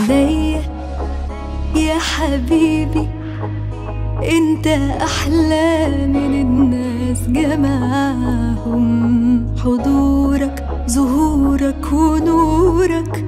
عليا يا حبيبي، انت احلى من الناس جمعهم، حضورك ظهورك ونورك.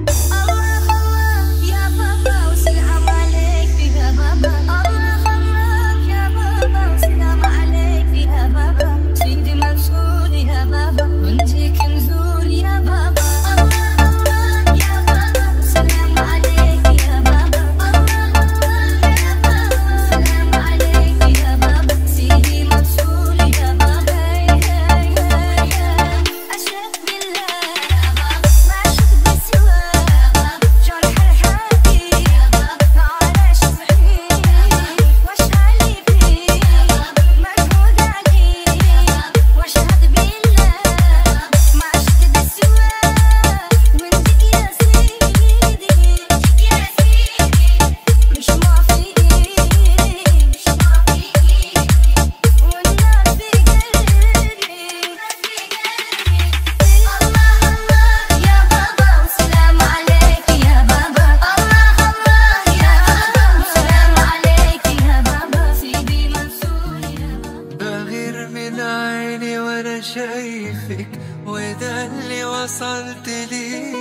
شايفك وده اللي وصلت ليه،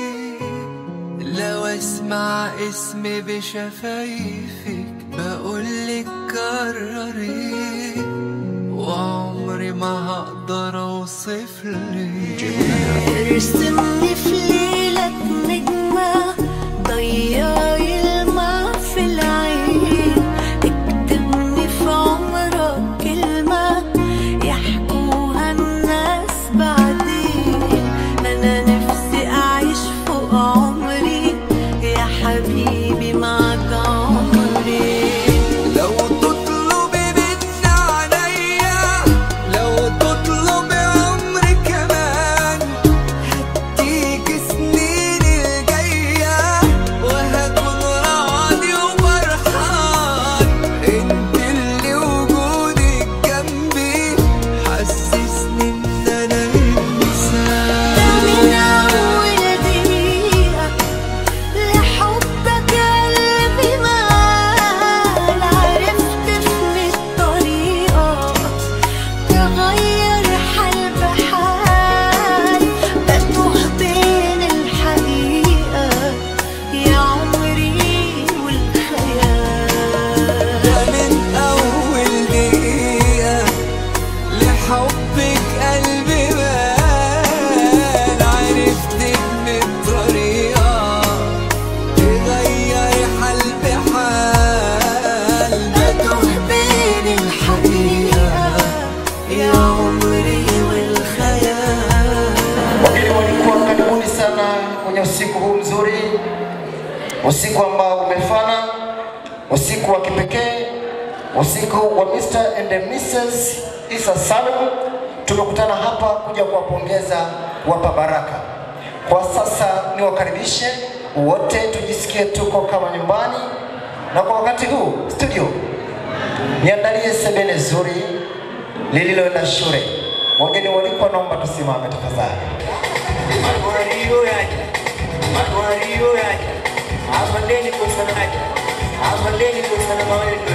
لو اسمع اسمي بشفايفك بقولك كرري، وعمري ما هقدر اوصفلك. ارسمني في ليلك نجمة ضيعي الماء في العين، اكتبني في عمرك كلمة يحكوها الناس بعدين، انا نفسي اعيش فوق عمري يا حبيبي معك عمري. لو تطلبي مني عليا، لو تطلبي عمري كمان، هديك سنين الجاية وهكون راضي وفرحان، انت اللي وجودك جنبي حسسني ان انا انسان. من اول دقيقة لحبك قلبي مال، عرفت في الطريقة تغير حال بحال، بتوه بين الحقيقة يا عمري والخيال. ده من أول دقيقة لحبك قلبي مال، عرفت إن الطريقة تغير حال بحال، بتوه بين الحقيقة يا عمري والخيال. Wageni walikuwa karibuni sana kwenye usiku huu mzuri, usiku ambao umefana, usiku wa kipekee, usiku wa Mr. and Mrs. Isa Salum. Tumekutana hapa kuja kuwapongeza, kuwapa baraka. Kwa sasa niwakaribishe wote, tujisikie tuko kama nyumbani, na kwa wakati huu studio niandalie sebene zuri lililoenda shule. Wageni walikuwa, naomba tusimame tafadhali. Mario yaja aswandeni kusanaje, aswandeni kusana mawetu.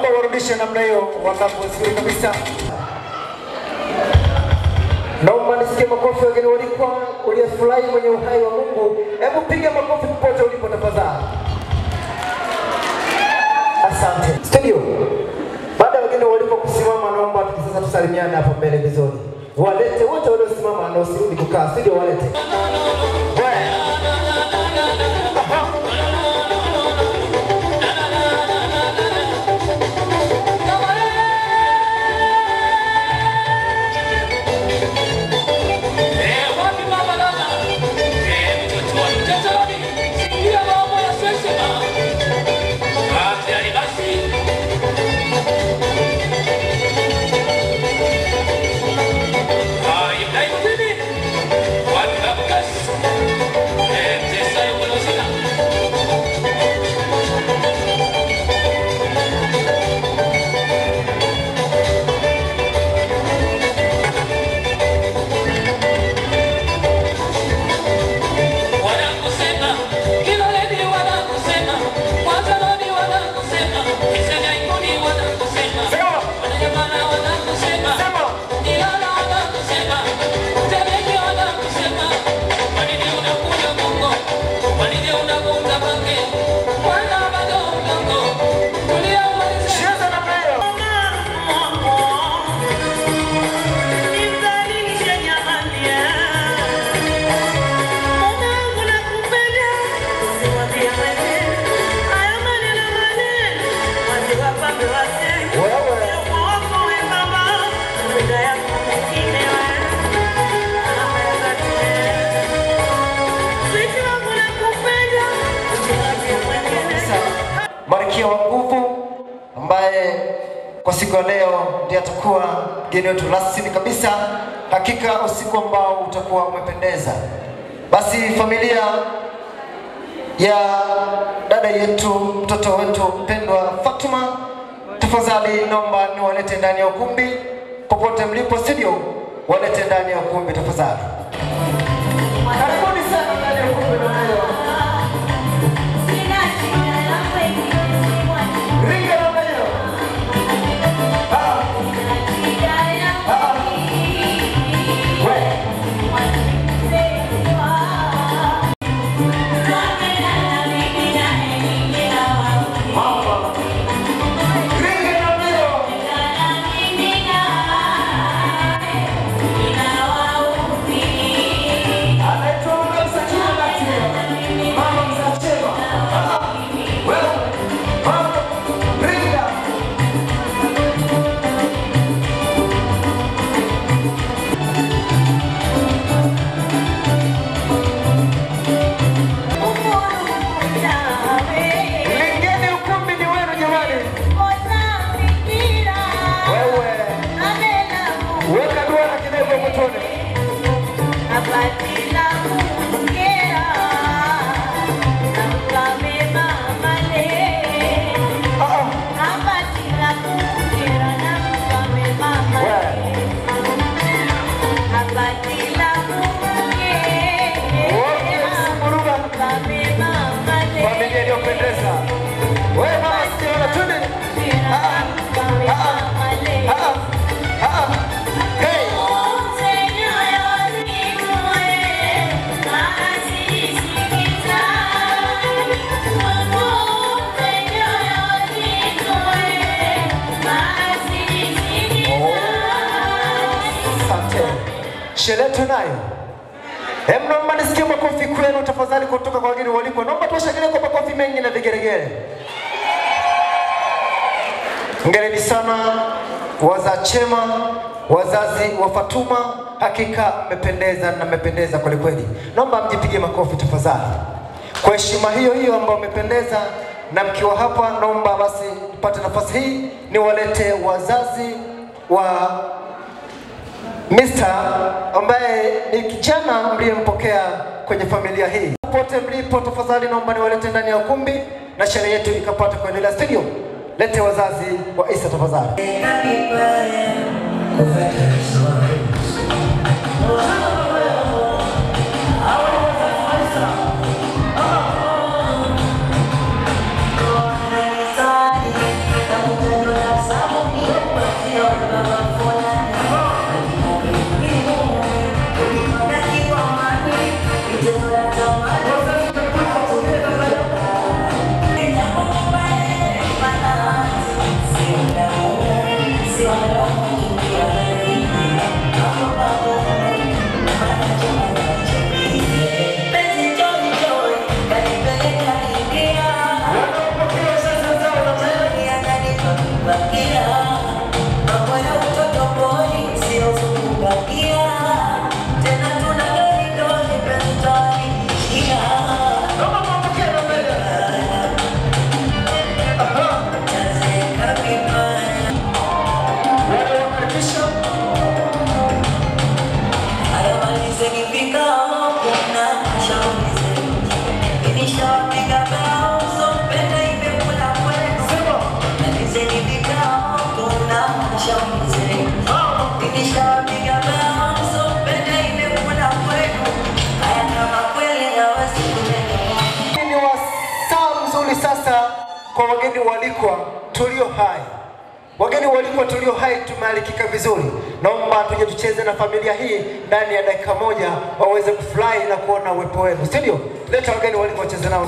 Naomba warudishe namna hiyo wakaposikia kabisa. Naomba nisikie makofi wageni walikuwa uliyefurahi mwenye uhai wa Mungu. Hebu piga makofi popote ulipo tafadhali. Asante. Studio. Baada ya wageni walipo kusimama, naomba sasa tusalimiane hapa mbele vizuri. Walete wote waliosimama na usirudi kukaa. Studio walete. Marikia wa nguvu ambaye kwa siku ya leo ndiye atakuwa mgeni wetu rasmi kabisa. Hakika usiku ambao utakuwa umependeza. Basi familia ya dada yetu, mtoto wetu mpendwa Fatuma, tafadhali naomba niwalete ndani ya ukumbi. Popote mlipo studio, walete ndani ya ukumbi tafadhali. Karibuni sana ndani ya ukumbi leo. Sherehe tunayo. Naomba nisikie makofi kwenu tafadhali kutoka kwa wageni waliko. Naomba tuwashangilie kwa makofi mengi na vigeregere. Hongereni sana wazachema, wazazi wa Fatuma, hakika mmependeza na mmependeza kweli kweli. Naomba mjipige makofi tafadhali. Kwa heshima hiyo hiyo ambayo mmependeza na mkiwa hapa, naomba basi tupate nafasi hii niwalete wazazi wa Mr. ambaye ni kijana mliyempokea kwenye familia hii. Popote mlipo tafadhali naomba niwalete ndani ya ukumbi na sherehe yetu ikapata kuendelea. Studio, lete wazazi wa Isa tafadhali. Sasa kwa wageni walikwa tulio hai. Wageni walikwa tulio hai tumealikika vizuri. Naomba tuje tucheze na familia hii ndani ya dakika moja waweze kufurahi na kuona uwepo wenu. Studio, leta wageni walikwa wacheze nao.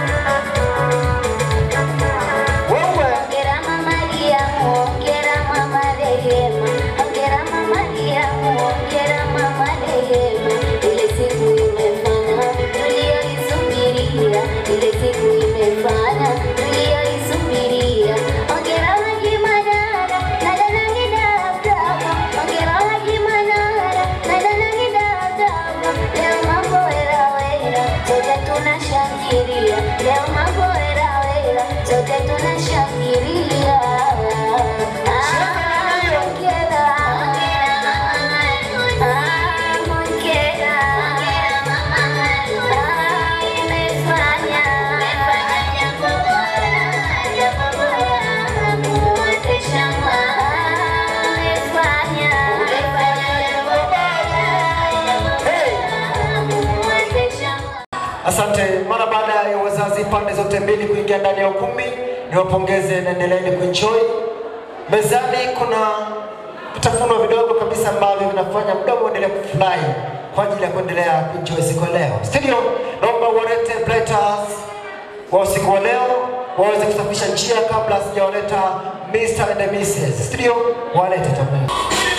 Asante. Mara baada ya wazazi pande zote mbili kuingia ndani ya ukumbi, niwapongeze na endeleeni kuenjoy. Mezani kuna vitafunwa vidogo kabisa ambavyo vinafanya mdomo uendelee kufurahi kwa ajili ya kuendelea kuenjoy siku ya leo. Studio, naomba walete platters wa usiku wa leo waweze kusafisha njia kabla sijawaleta Mr. and Mrs. Studio, walete tafadhali.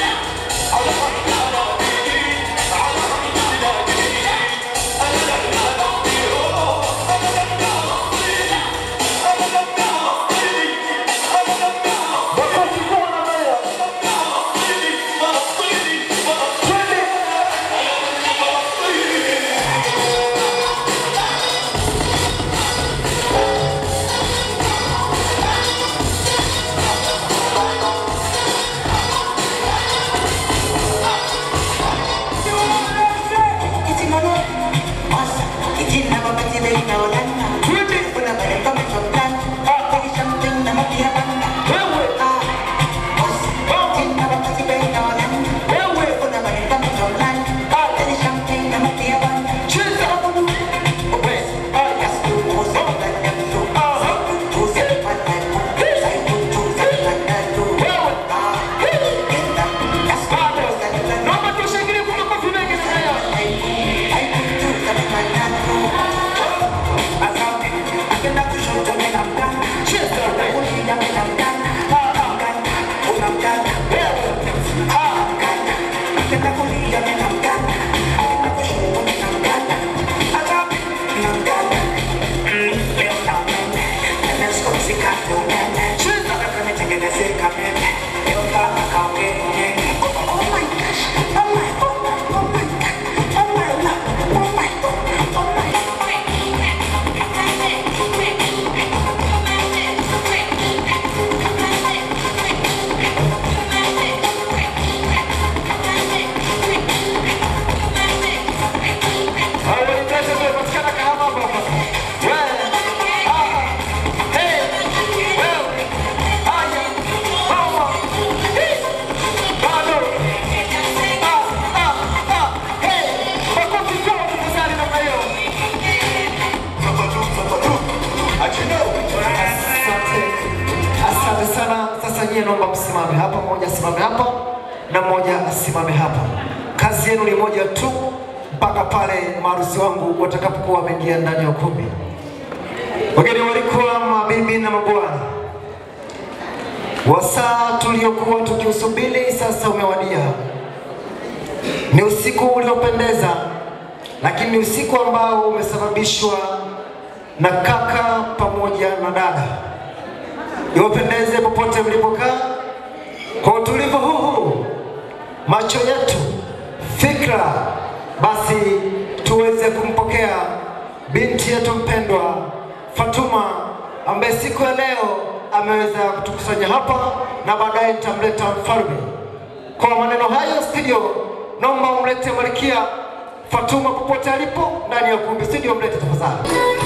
Naomba msimame hapa, mmoja asimame hapa na mmoja asimame hapa. Kazi yenu ni moja tu mpaka pale maharusi wangu watakapokuwa wameingia ndani ya ukumbi. Wageni walikuwa mabibi na mabwana, wasaa tuliokuwa tukiusubiri sasa umewadia. Ni usiku uliopendeza, lakini ni usiku ambao umesababishwa na kaka pamoja na dada. Iwapendeze popote mlipokaa, kwa utulivu huu, macho yetu, fikra, basi tuweze kumpokea binti yetu mpendwa Fatuma, ambaye siku ya leo ameweza kutukusanya hapa na baadaye nitamleta mfalme. Kwa maneno hayo studio, naomba umlete Malkia Fatuma popote alipo ndani ya ukumbi studio, mlete tafadhali.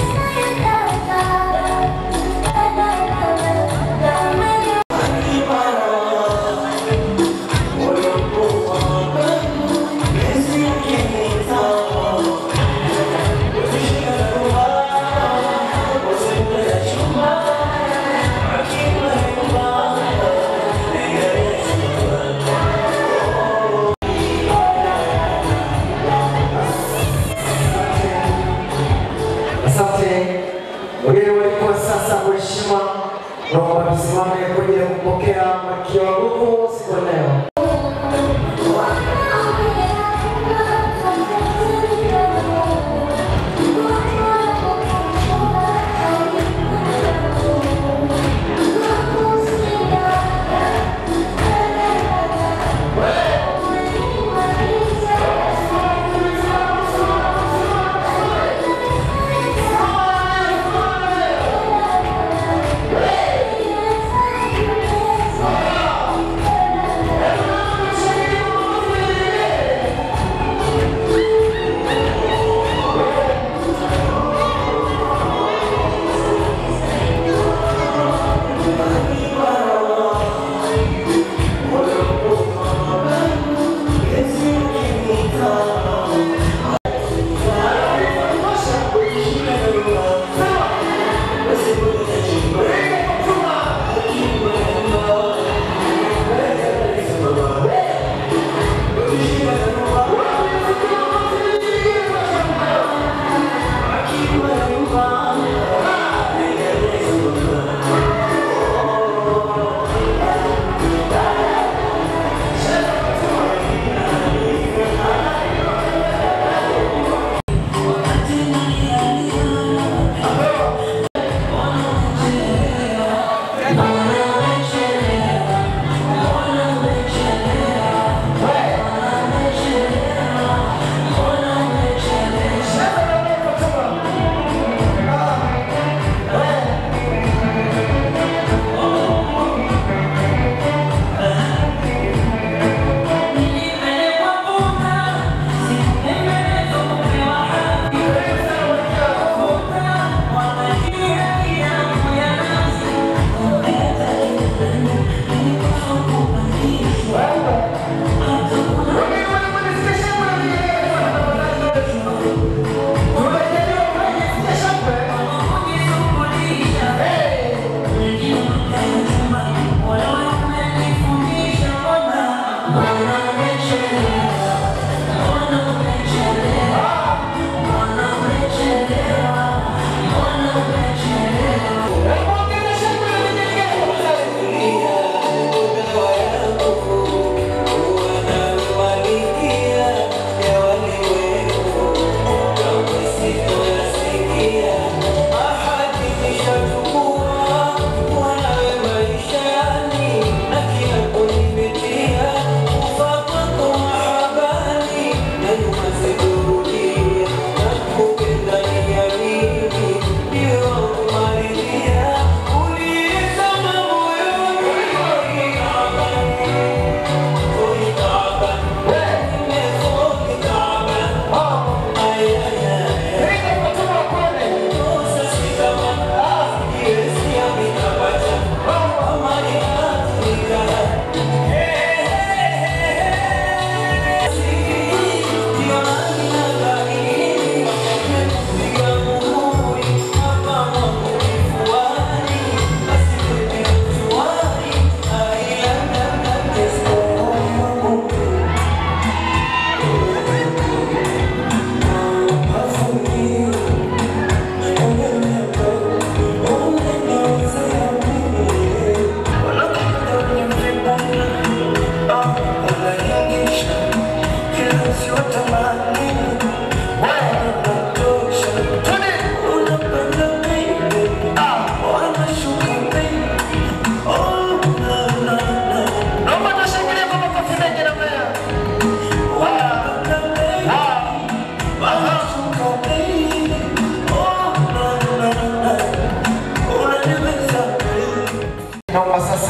Wageni walikuwa sasa mheshimiwa naomba tusimame kwa ajili ya kupokea malkia wa Ruvu siku ya leo.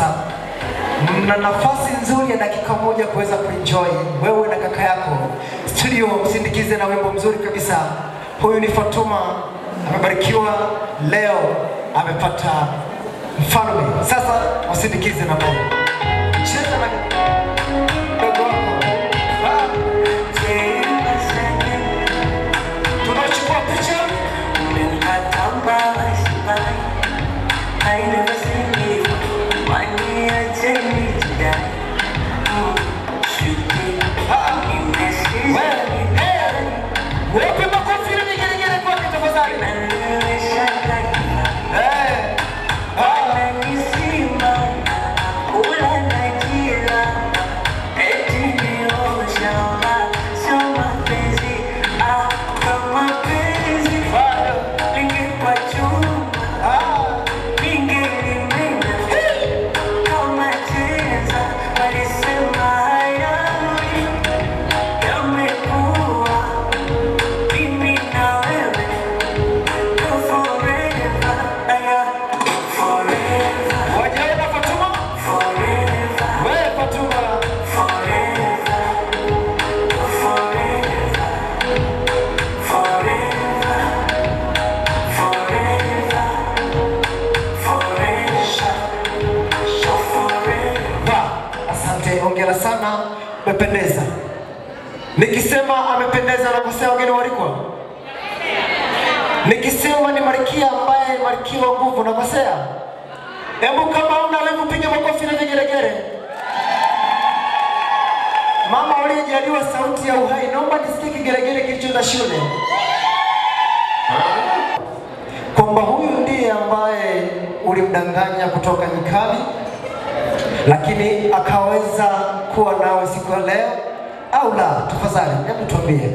Mna nafasi nzuri ya dakika moja kuweza kuenjoy wewe na kaka yako studio msindikize na wimbo mzuri kabisa. Huyu ni Fatuma, amebarikiwa leo, amepata mfalme. Sasa msindikize na wimbo. Cheza na dogo wako. Tunachukua picha. I never seen you. One day I tell me to die. Should be in this season. Wapi makofi na vigelegele kwa kitafadhali. Hongera sana, umependeza. Nikisema amependeza na kusema wageni walikuwa. Nikisema ni Malkia ambaye Malkia wa nguvu na kosea. Hebu kama una levu piga makofi na vigelegele. Mama aliyejaliwa sauti ya uhai, naomba nisikie kigelegele kilichoenda shule. Kwamba huyu ndiye ambaye ulimdanganya kutoka nyikani, lakini akaweza kuwa nawe siku ya leo au la? Tafadhali hebu tuambie.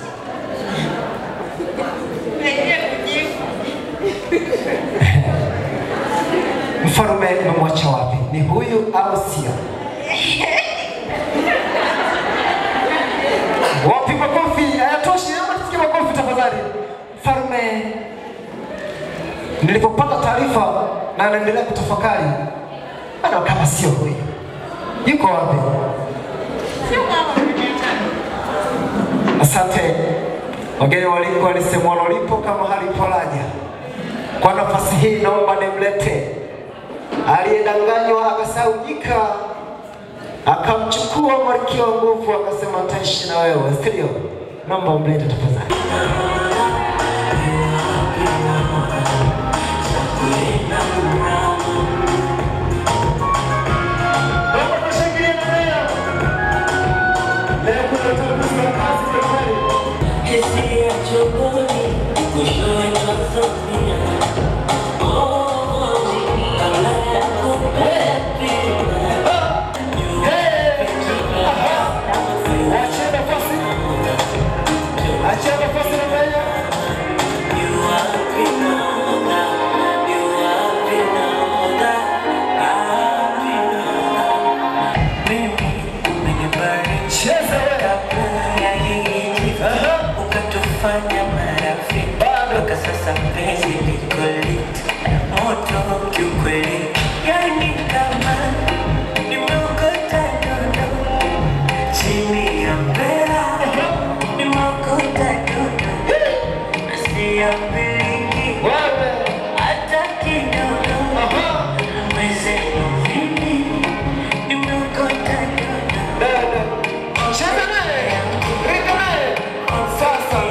Mfalme umemwacha wapi? Ni huyu au sio? Wapi makofi? Hayatoshi, hebu tusikie makofi tafadhali. Mfalme, nilipopata taarifa na naendelea kutafakari, ana kama sio huyu. Yuko wapi? Asante. Wageni walikuwa walisema walipo kama halipolaja. Kwa nafasi hii naomba nimlete aliyedanganywa akasaujika, akamchukua Malkia wa nguvu, akasema taishi na wewe. Studio, naomba umlete tafadhali. Ukatufanya marafiki, bado sasa mpenzi liko lit, moto kiukweli, yani kama nimeokota dodo chini ya mbera, nimeokota dodo nasi ya mbeliki, hata kidogo mwezenu vini, nimeokota dodo. Cheza naye, ringa naye. Sasa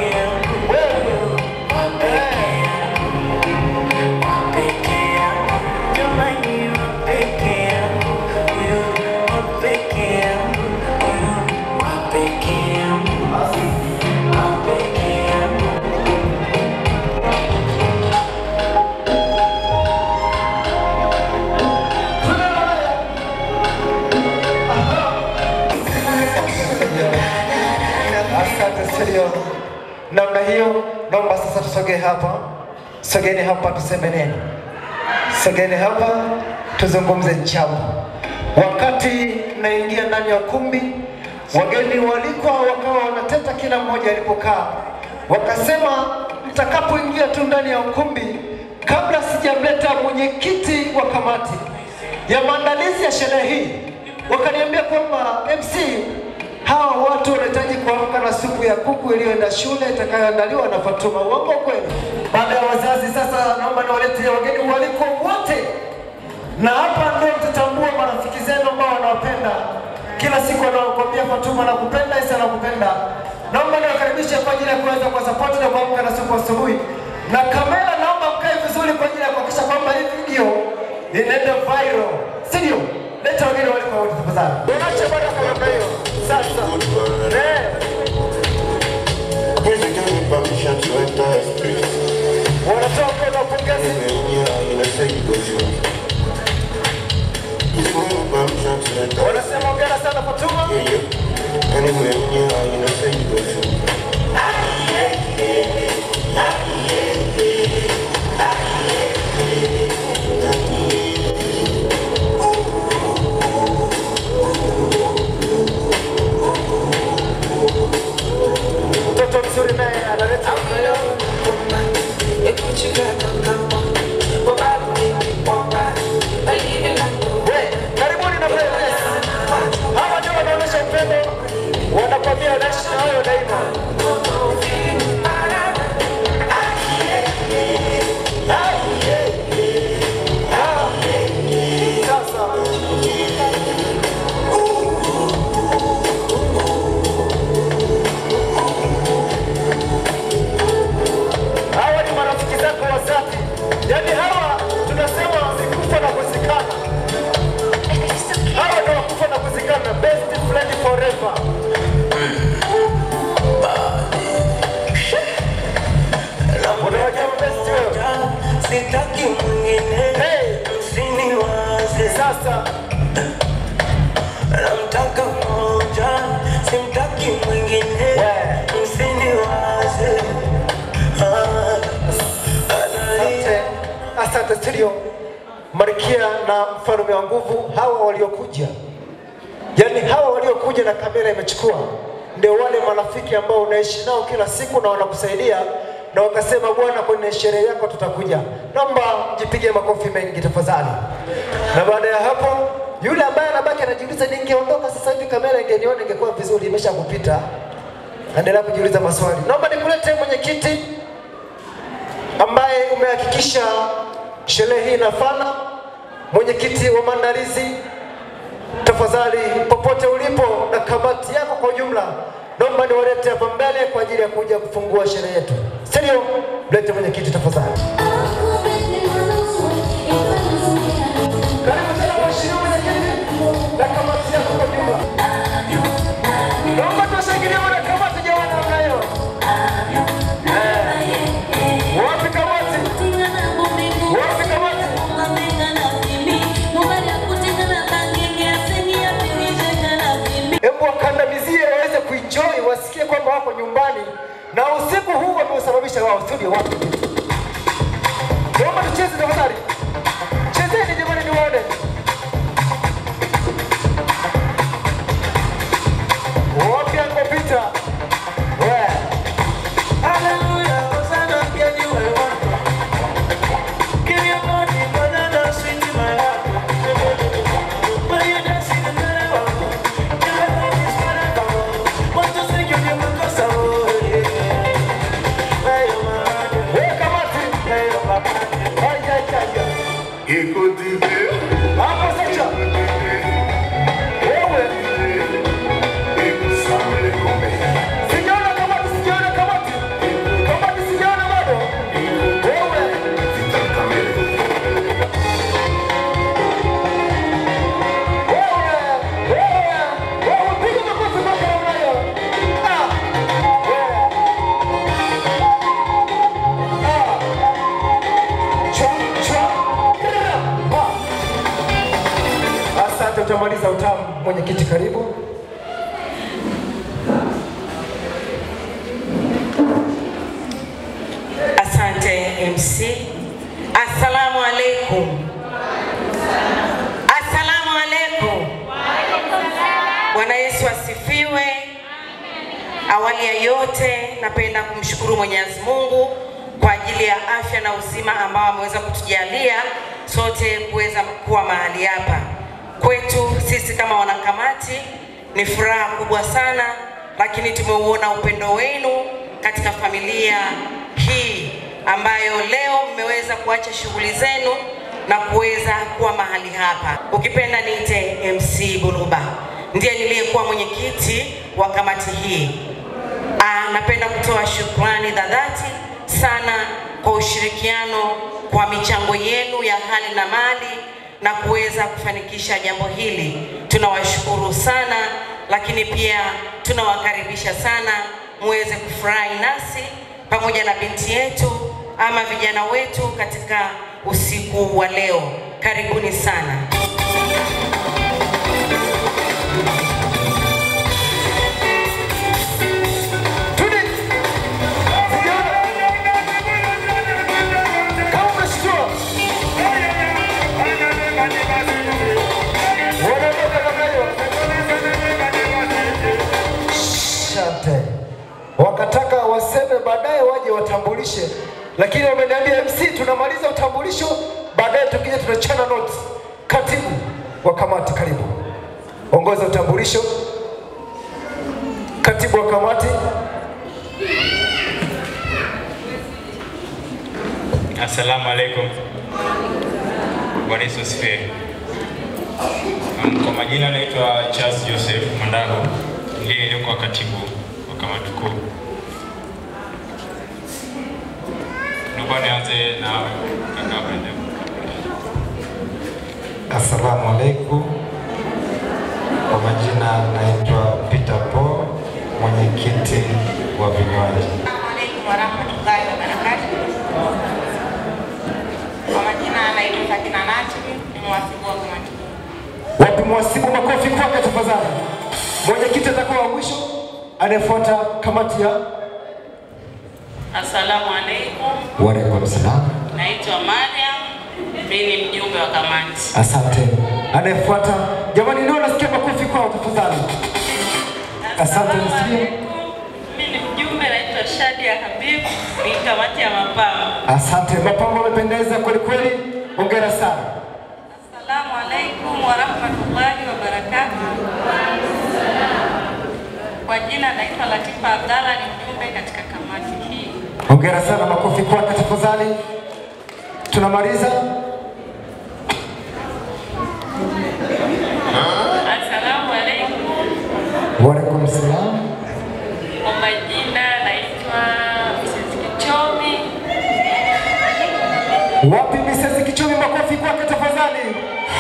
namna hiyo, naomba sasa tusogee hapa. Sogeni hapa tuseme nini? Sogeni hapa tuzungumze jambo. Wakati naingia ndani ya ukumbi, wageni walikuwa wakawa wanateta kila mmoja alipokaa. Wakasema mtakapoingia tu ndani ya ukumbi, kabla sijamleta mwenyekiti wa kamati ya maandalizi ya sherehe hii, wakaniambia kwamba MC hawa watu wanahitaji kuamka na supu ya kuku iliyoenda shule itakayoandaliwa na Fatuma. Uongo kweli? Baada ya wazazi sasa, naomba niwalete wageni waliko wote, na hapa ndio mtatambua marafiki zenu ambao wanawapenda kila siku, wanaokuambia Fatuma nakupenda, Isa nakupenda. Naomba niwakaribishe kwa ajili ya kuweza kwa support na kuamka na supu asubuhi. Na kamera naomba mkae vizuri kwa ajili ya kuhakikisha kwamba hii video inaenda viral. Studio, leta wageni waliko wote tafadhali. Tuache bwana kama hiyo. Sasa. Please give me permission to enter his place. Wanatoka na pongezi. Wanasema hongera sana Fatuma. Anyway, you know, say you go to. Mtoto mzuri naye analeta karibuni na mbele. Hawa ndio wanaonyesha upendo, wanakwambia wanaishi na wewe daima. Hawa ni marafiki zako wa dhati, yaani hawa tunasema sikufa na kuzikana. Hawa ndio kufa na kuzikana, best friend forever. Unawajua best wewe? Sitaki mwingine, usiniwaze. Sasa namtaka mmoja, simtaki mwingine, usiniwaze. asante studio, Marikia na mfalme wa nguvu. Hawa waliokuja, yani hawa waliokuja na kamera imechukua, ndio wale marafiki ambao unaishi nao kila siku na wanakusaidia, na wakasema bwana, kwenye sherehe yako tutakuja. Naomba mjipige makofi mengi tafadhali. Na baada ya hapo, yule ambaye anabaki anajiuliza, ningeondoka sasa hivi kamera ingeniona ingekuwa vizuri, imeshakupita. Endelea kujiuliza maswali. Naomba nikulete mwenyekiti ambaye umehakikisha sherehe hii inafana, mwenyekiti wa maandalizi. Tafadhali popote ulipo na kamati yako kwa ujumla, naomba niwalete hapa mbele kwa ajili ya kuja kufungua sherehe yetu. Studio, mlete mwenyekiti tafadhali. Karibu sana mheshimiwa mwenyekiti na kamati yako kwa ujumla. Naomba tuwashangilie wana kamati jamani namna hiyo. Wapi kamati? Wapi kamati? Hebu wakandamizie waweze kuenjoy, wasikie kwamba wako nyumbani na usiku huu wameusababisha wao. Studio wapi? Naomba tucheze tafadhali. Chezeni jamani niwaone. Wapi angopita? Wewe. Utamaliza utamu. Mwenyekiti karibu. Asante MC. Assalamu alaikum. Assalamu alaikum. Bwana Yesu asifiwe. Awali ya yote napenda kumshukuru Mwenyezi Mungu kwa ajili ya afya na uzima ambao ameweza kutujalia sote kuweza kuwa mahali hapa. Kwetu sisi kama wanakamati Ni furaha kubwa sana, lakini tumeuona upendo wenu katika familia hii ambayo leo mmeweza kuacha shughuli zenu na kuweza kuwa mahali hapa. Ukipenda niite MC Buluba, ndiye niliyekuwa mwenyekiti wa kamati hii. Napenda kutoa shukrani za dhati sana kwa ushirikiano, kwa michango yenu ya hali na mali na kuweza kufanikisha jambo hili. Tunawashukuru sana, lakini pia tunawakaribisha sana muweze kufurahi nasi pamoja na binti yetu ama vijana wetu katika usiku wa leo. Karibuni sana. Wakataka waseme baadaye waje watambulishe, lakini wameniambia MC tunamaliza utambulisho, baadaye tukija tunachana notes. Katibu wa kamati, karibu. Ongoza utambulisho. Katibu wa kamati. Assalamu alaikum. Bwana Yesu asifiwe. Kwa majina naitwa Charles Joseph Mandago, ndiye nilikuwa katibu wa kamati kuu. Naomba nianze na kaka Brenda. Assalamu alaikum. Kwa majina naitwa Peter Paul, mwenyekiti wa vinywaji. Assalamu alaikum warahmatullahi wabarakatuh. Kwa majina naitwa Fatuma ni mwasibu wa kamati. Wapi mwasibu? Makofi kwake tafadhali. Mwenyekiti atakuwa wa mwisho, anayefuata kamati ya. Assalamu alaikum. Wa alaikum salam. Naitwa Mariam, mimi ni mjumbe wa kamati. Asante. Anayefuata, jamani leo nasikia makofi kwao tafadhali. Asante nasikia. Mimi ni mjumbe naitwa Shadia Habib, ni kamati ya mapambo. Asante, mapambo yamependeza kweli kweli. Hongera sana. Assalamu alaikum wa rahmatullahi wa barakatuh. Kwa jina naitwa Latifa Abdalla, ni mjumbe katika kamati hii. Hongera sana, makofi kwake tafadhali. Tunamaliza. Assalamu alaikum. Wa alaikum salam. Kwa majina naitwa Mrs. Kichomi. Wapi Mrs. Kichomi? Makofi kwake tafadhali.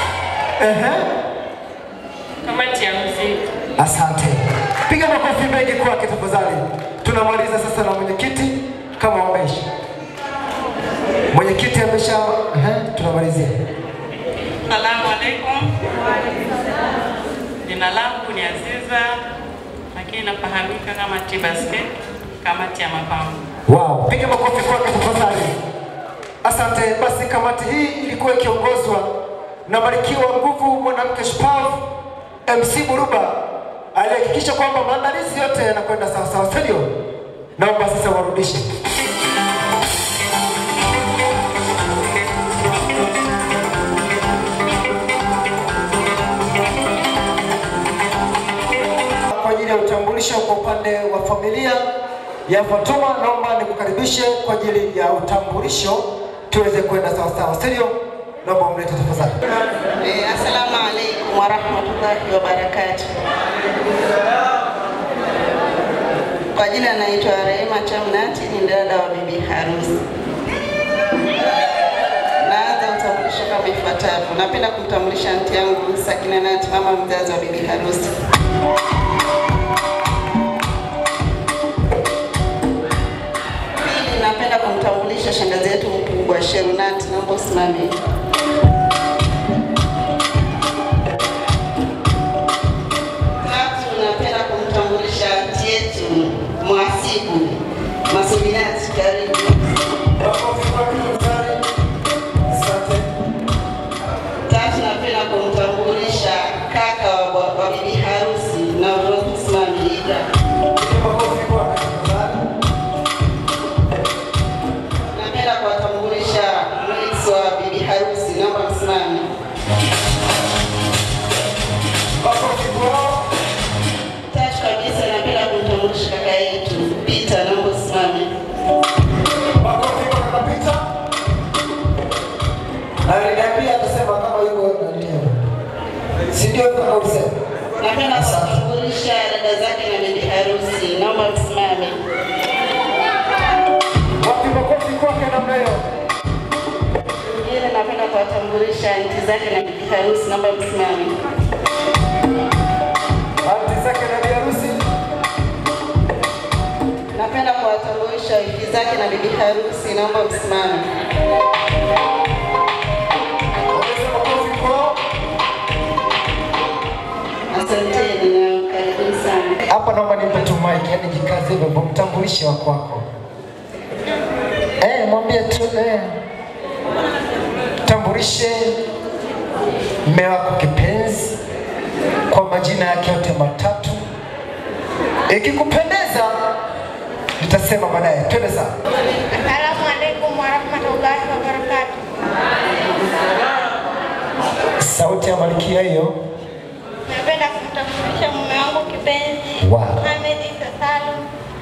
Kamati ya muziki. Asante. Piga makofi mengi kwake tafadhali. Tunamaliza sasa na mwenyekiti kama wameisha. Mwenyekiti amesha, tunamalizia. Assalamu alaikum. Jina langu ni Aziza, lakini nafahamika kama T-Basket, kamati ya mapambo. Wow, piga makofi kwake tafadhali. Asante. Basi kamati hii ilikuwa ikiongozwa na Barikiwa Nguvu, mwanamke shupavu, MC Buruba, alihakikisha kwamba maandalizi yote yanakwenda sawa sawa. Studio, naomba sasa warudishe. Kwa ajili ya utambulisho kwa upande wa familia ya Fatuma, naomba nikukaribishe kwa ajili ya utambulisho tuweze kwenda sawa sawa. Studio, naomba mlete tafadhali. Assalamu alaikum wa rahmatullahi wa barakatuh. Kwa jina naitwa Rehema Chamnati, ni dada wa bibi harusi. Naanza utambulisho kama ifuatavyo. Napenda kumtambulisha anti yangu Sakina Nati, mama mzazi wa bibi harusi. Pili, napenda kumtambulisha shangazi yetu mkubwa Sherunati, naomba usimame. Mwasibu Masubinati, karibu. Tatu, napenda kumtambulisha kaka wa bibi harusi na usimamiaji. Napenda kuwatambulisha mlisi wa bibi harusi, naomba msimame. kuwatambulisha anti zake na bibi harusi, naomba msimame. Anti zake na bibi harusi. Napenda kuwatambulisha wiki zake na bibi harusi, naomba msimame. Asanteni na karibuni sana. Hapa naomba nimpe tu mic, yani jikaze hivyo mtambulishe wa kwako. Mwambie tu tambulishe mume wako kipenzi kwa majina yake yote matatu. Ikikupendeza nitasema baadaye. Twende sana. Assalamu alaikum warahmatullahi wabarakatuh. Sauti ya malkia hiyo. Napenda kumtambulisha mume wangu kipenzi, Mohammed Salum.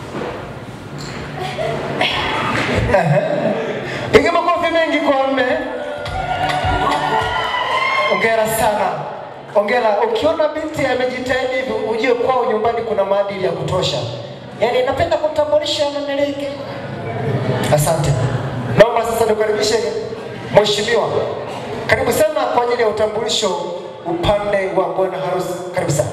Piga makofi mengi kwa mume. Hongera sana. Hongera. Ukiona binti amejitahidi hivi ujue kwao nyumbani kuna maadili ya kutosha. Yaani napenda kumtambulisha mwanamke. Asante. Naomba sasa nikaribishe mheshimiwa. Karibu sana kwa ajili ya utambulisho upande wa bwana harusi. Karibu sana.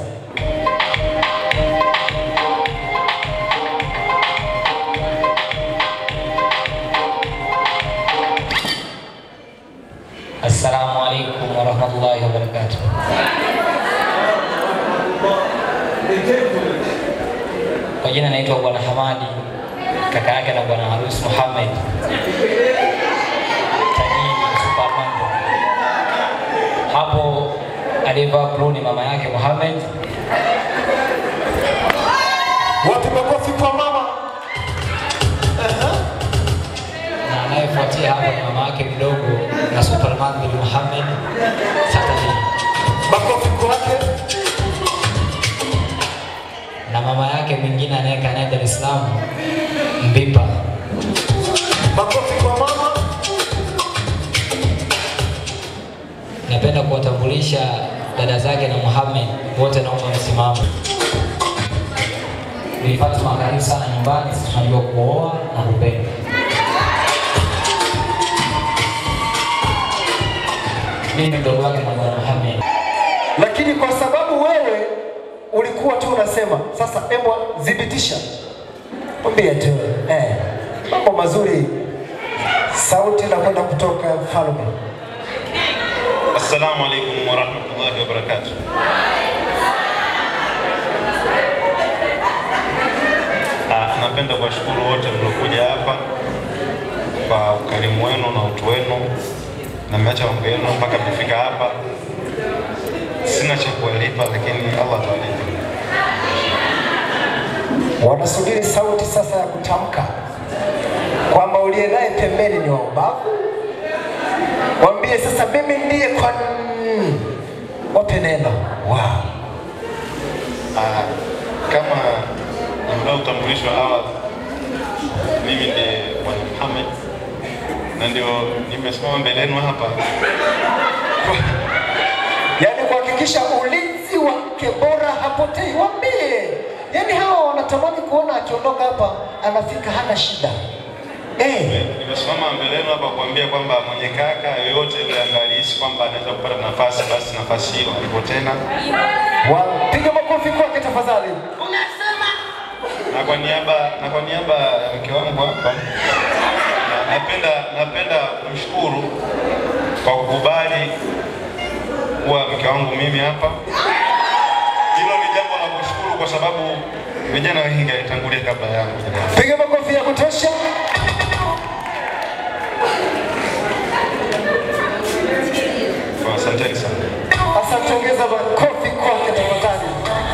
Assalamu alaikum warahmatullahi wabarakatuh. Kwa jina naitwa Bwana Hamadi, kaka yake na bwana harusi Mohammed. Tajiri Superman. Hapo alivaa blue ni mama yake Mohammed. Wapi makofi kwa mama? Na anayefuatia hapo ni mama yake mdogo na Superman bin Mohammed. Satani. Makofi kwake. Na mama yake mwingine anayekaa naye Dar es Salaam, Mbipa. Makofi kwa mama. Napenda kuwatambulisha dada zake na Mohammed, wote naomba msimame. Bi Fatuma, karibu sana nyumbani, sisi tunajua kuoa na kupenda. Mimi mdogo wake na bwana Mohammed. Lakini kwa sababu wewe ulikuwa tu unasema, sasa hebu dhibitisha. Mwambie tu mambo mazuri. Sauti inakwenda kutoka mfalme. Assalamu alaikum warahmatullahi wabarakatuh. Napenda kuwashukuru wote mliokuja hapa kwa ukarimu wenu na utu wenu, na mmeacha mambo yenu mpaka mmefika hapa. Sina cha kuwalipa, lakini Allah atawalipa. Wanasubiri sauti sasa ya kutamka kwamba uliye naye pembeni ni wa ubavu. Waambie sasa mimi ndiye kwa wape neno. Kama ndio utambulisho awali, mimi ndiye bwana Mohammed na ndio nimesimama mbele yenu hapa. Yaani kuhakikisha ulinzi wake bora hapotei. Waambie. Yaani hawa wanatamani kuona akiondoka hapa anafika hana shida. Nimesimama mbele yenu hapa kuambia kwamba mwenye kaka yoyote yule angalihisi kwamba anaweza kupata nafasi, basi nafasi hiyo ipo tena. Piga makofi kwake tafadhali. Unasema na kwa niaba ya mke wangu hapa napenda kumshukuru kwa kukubali kuwa mke wangu mimi hapa. Hilo ni jambo la kushukuru kwa sababu vijana wengi walitangulia kabla yangu. Piga makofi ya kutosha. Asanteni sana. Asante, ongeza makofi kwake tafadhali.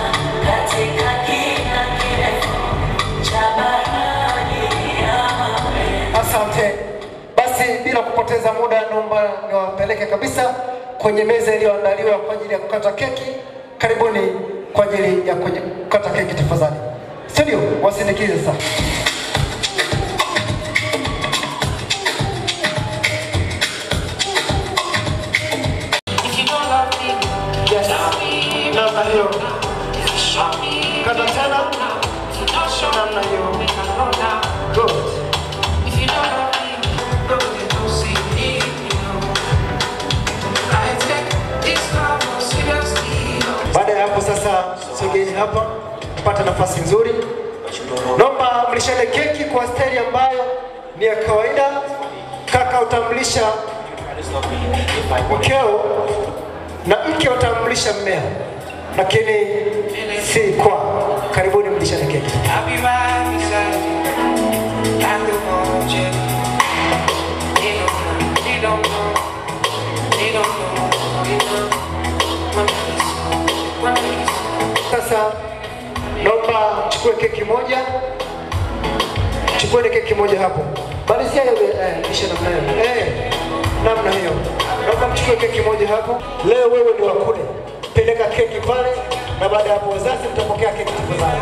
Asante. Basi bila kupoteza muda naomba niwapeleke kabisa kwenye meza iliyoandaliwa kwa ajili ya kukata keki. Karibuni kwa ajili ya kukata keki tafadhali. Studio wasindikize sasa. Kata tena. Namna hiyo. Good. nafasi nzuri. Naomba mlishane keki kwa staili ambayo ni ya kawaida. Kaka utamlisha mkeo na mke utamlisha mmea, lakini si kwa. Karibuni mlishane keki. Sasa naomba chukue keki moja. Chukue keki moja hapo. Malizia hiyo kisha namna hiyo. Namna hiyo. Naomba mchukue keki moja hapo. Leo wewe ni wa kule. Peleka keki pale na baada ya hapo wazazi mtapokea keki tafadhali.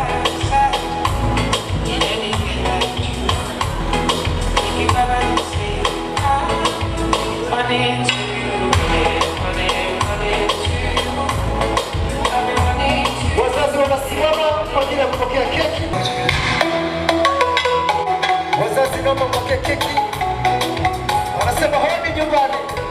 Wazazi wanasimama kwa ajili ya kupokea keki. Wazazi naomba mpokee keki. Wanasema hodi nyumbani.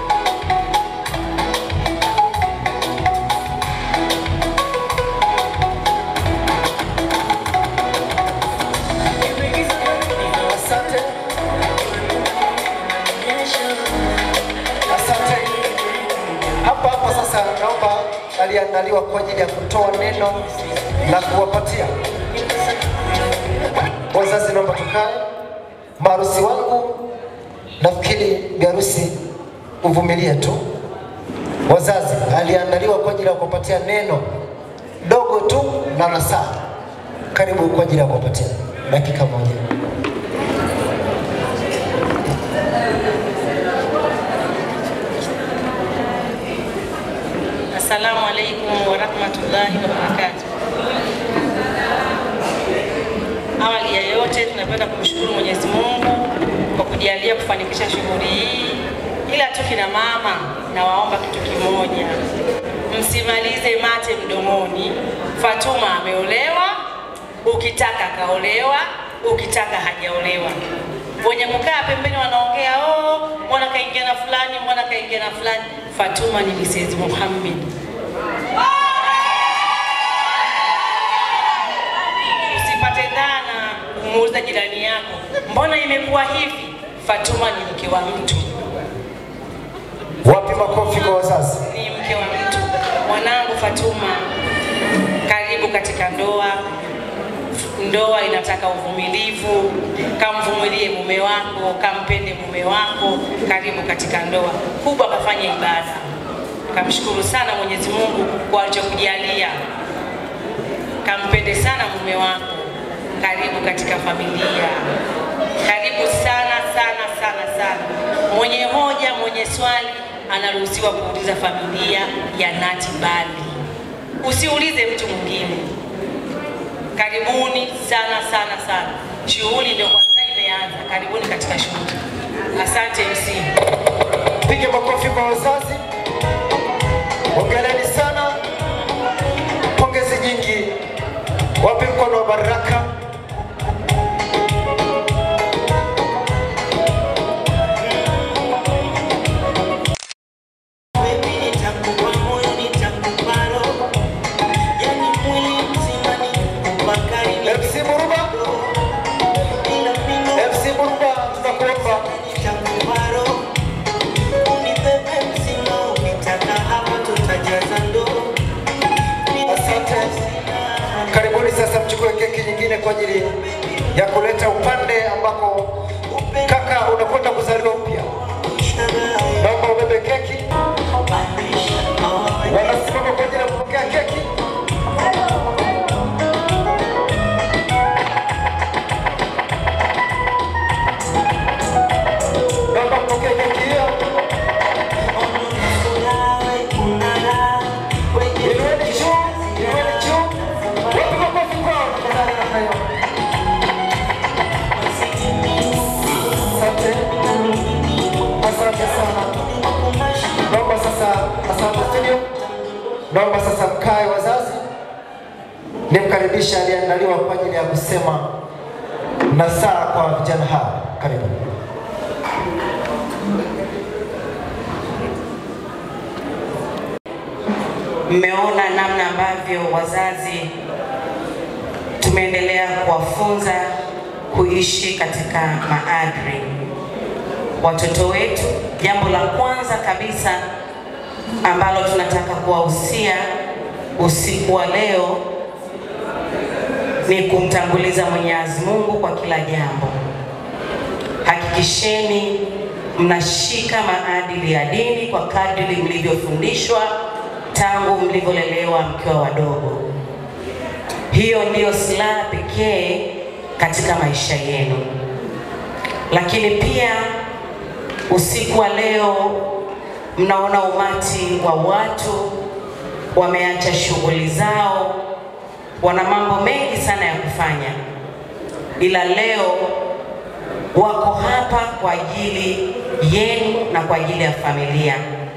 Asante. Asante. Hapa sasa naomba aliandaliwa kwa ajili ya kutoa neno na kuwapatia wazazi. Naomba tukae. Maharusi wangu, nafikiri biharusi uvumilie tu. Wazazi, aliandaliwa kwa ajili ya kupatia neno dogo tu na nasaha. Karibu kwa ajili ya kupatia dakika moja. Assalamu alaikum wa rahmatullahi wa barakatuh. Awali ya yote tunapenda kumshukuru Mwenyezi Mungu kwa kujalia kufanikisha shughuli hii. Ila tu kina mama na waomba kitu kimoja. Msimalize mate mdomoni. Fatuma ameolewa, ukitaka kaolewa, ukitaka hajaolewa. Wenye kukaa pembeni wanaongea, mwana kaingia na fulani, mwana kaingia na fulani. Fatuma ni Mrs. Mohammed. Usipate dhana kumuuliza jirani yako, mbona imekuwa hivi? Fatuma ni mke wa mtu. Wapi makofi kwa wazazi? Ni mke wa mtu. Mwanangu Fatuma, karibu katika ndoa. Ndoa inataka uvumilivu. Kamvumilie mume wako, kampende mume wako. Karibu katika ndoa. Kubwa kafanya ibada. Kamshukuru sana Mwenyezi Mungu kwa alichokujalia. Kampende sana mume wako. Karibu katika familia. Karibu sana sana sana sana. Mwenye hoja, mwenye swali anaruhusiwa kuuliza familia ya Nati Bali. Usiulize mtu mwingine. Karibuni sana sana sana. Shughuli ndio kwanza imeanza. Karibuni katika shughuli. Asante MC. Pige makofi kwa wazazi. Hongereni sana. Pongezi nyingi. Wapi mkono wa baraka? Kwa ajili ya kuleta upande ambako kaka unakwenda kuzaliwa upya. Naomba ubebe keki. Wanasimama kwa ajili ya kupokea keki. Naomba mpokee keki hiyo. Inueni juu, inueni juu. Wapi makofi kwao? Asante sana. Naomba sasa, asante studio. Naomba sasa mkae wazazi. Nimkaribisha aliandaliwa kwa ajili ya kusema nasaha kwa vijana hawa. Karibu. Mmeona namna ambavyo wazazi tumeendelea kuwafunza kuishi katika maadili watoto wetu. Jambo la kwanza kabisa ambalo tunataka kuwahusia usiku wa leo ni kumtanguliza Mwenyezi Mungu kwa kila jambo. Hakikisheni mnashika maadili ya dini kwa kadri mlivyofundishwa tangu mlivyolelewa mkiwa wadogo. Hiyo ndiyo silaha pekee katika maisha yenu. Lakini pia usiku wa leo mnaona umati wa watu wameacha shughuli zao, wana mambo mengi sana ya kufanya, ila leo wako hapa kwa ajili yenu na kwa ajili ya familia.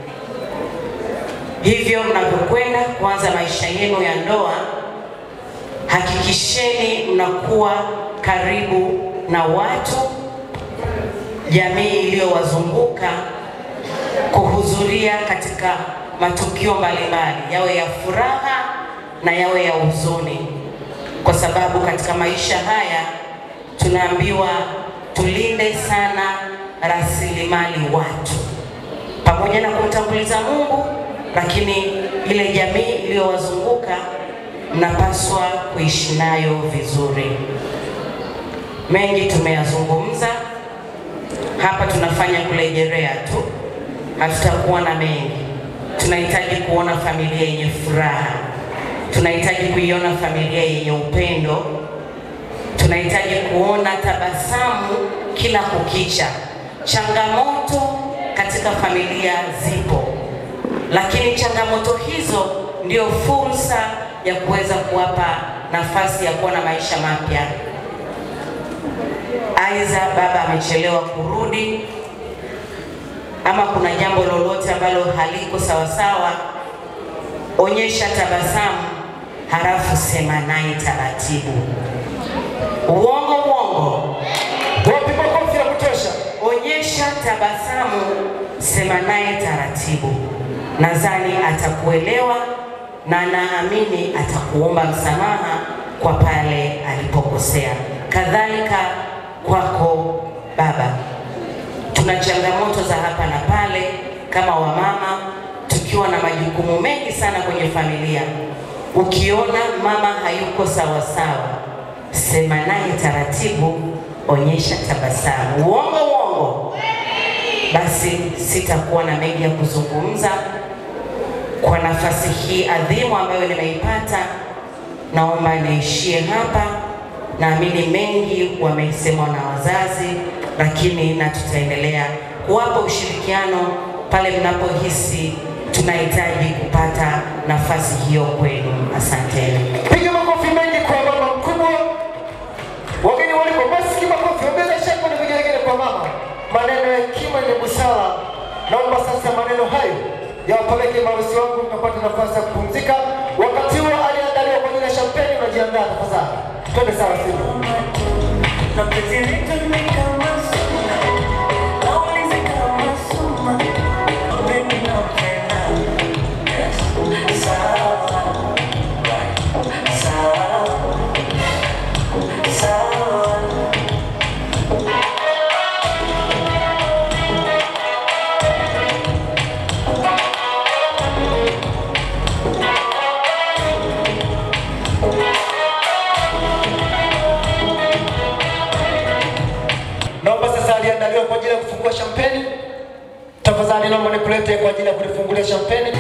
Hivyo mnapokwenda kuanza maisha yenu ya ndoa, hakikisheni mnakuwa karibu na watu, jamii iliyowazunguka, kuhudhuria katika matukio mbalimbali, yawe ya furaha na yawe ya huzuni, kwa sababu katika maisha haya tunaambiwa tulinde sana rasilimali watu, pamoja na kumtanguliza Mungu, lakini ile jamii iliyowazunguka mnapaswa kuishi nayo vizuri. Mengi tumeyazungumza hapa, tunafanya kurejelea tu, hatutakuwa na mengi. Tunahitaji kuona familia yenye furaha, tunahitaji kuiona familia yenye upendo, tunahitaji kuona tabasamu kila kukicha. Changamoto katika familia zipo, lakini changamoto hizo ndio fursa ya kuweza kuwapa nafasi ya kuwa na maisha mapya. Aidha baba amechelewa kurudi, ama kuna jambo lolote ambalo haliko sawasawa, onyesha tabasamu, halafu sema naye taratibu. Uongo. Wapi makofi ya kutosha? Onyesha tabasamu, sema naye taratibu. Nadhani atakuelewa na naamini atakuomba msamaha kwa pale alipokosea. Kadhalika kwako baba. Tuna changamoto za hapa na pale kama wamama, tukiwa na majukumu mengi sana kwenye familia. Ukiona mama hayuko sawa sawa, sema naye taratibu, onyesha tabasamu. Uongo. Basi sitakuwa na mengi ya kuzungumza. Kwa nafasi hii adhimu ambayo nimeipata, naomba niishie hapa. Naamini mengi wamesemwa na wazazi, lakini na tutaendelea kuwapa ushirikiano pale mnapohisi tunahitaji kupata nafasi hiyo kwenu. Asanteni. Piga makofi mengi kwa mama mkubwa. Wageni waliko basi makofi, ongeza shangwe na vigelegele kwa mama. Maneno ya hekima na busara. Naomba sasa maneno hayo yawapeleke marusi wangu, mkapata nafasi ya kupumzika. Wakati huo aliandaliwa kwa ajili ya champagne, unajiandaa tafadhali. Twende sawa sisi. Kwa ajili ya kufungua champagne. Tafadhali naomba nikulete kwa ajili ya kulifungulia champagne.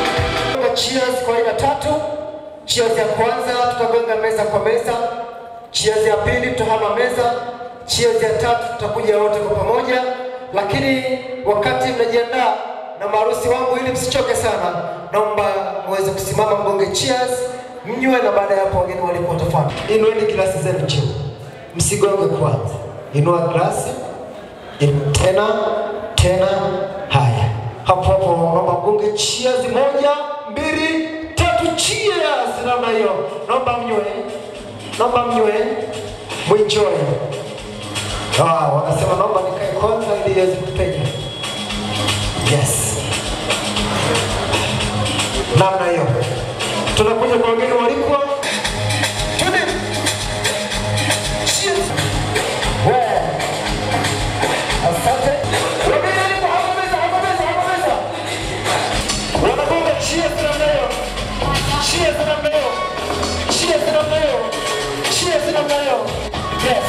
Cheers kwa aina tatu. Cheers ya kwanza tutagonga meza kwa meza. cheers ya pili tutahama meza, cheers ya tatu tutakuja wote kwa pamoja. Lakini wakati mnajiandaa na maharusi wangu, ili msichoke sana, naomba muweze kusimama mgonge cheers, mnywe, na baada ya hapo wageni walikuwa watafuata. Inueni glasi zenu juu, msigonge kwanza. Inua glasi tena tena. Haya, hapo hapo naomba mgonge cheers, 1, 2, 3, cheers namna hiyo. Naomba mnywe, muenjoy. Wanasema naomba nikae kwanza ili iweze kupenya. Yes. Namna hiyo. Tunakuja kwa wageni walikuwa. Cheers. Asante. Wageni walikuwa hapo meza. Wanagonga cheers namna hiyo. Cheers namna hiyo. Yes.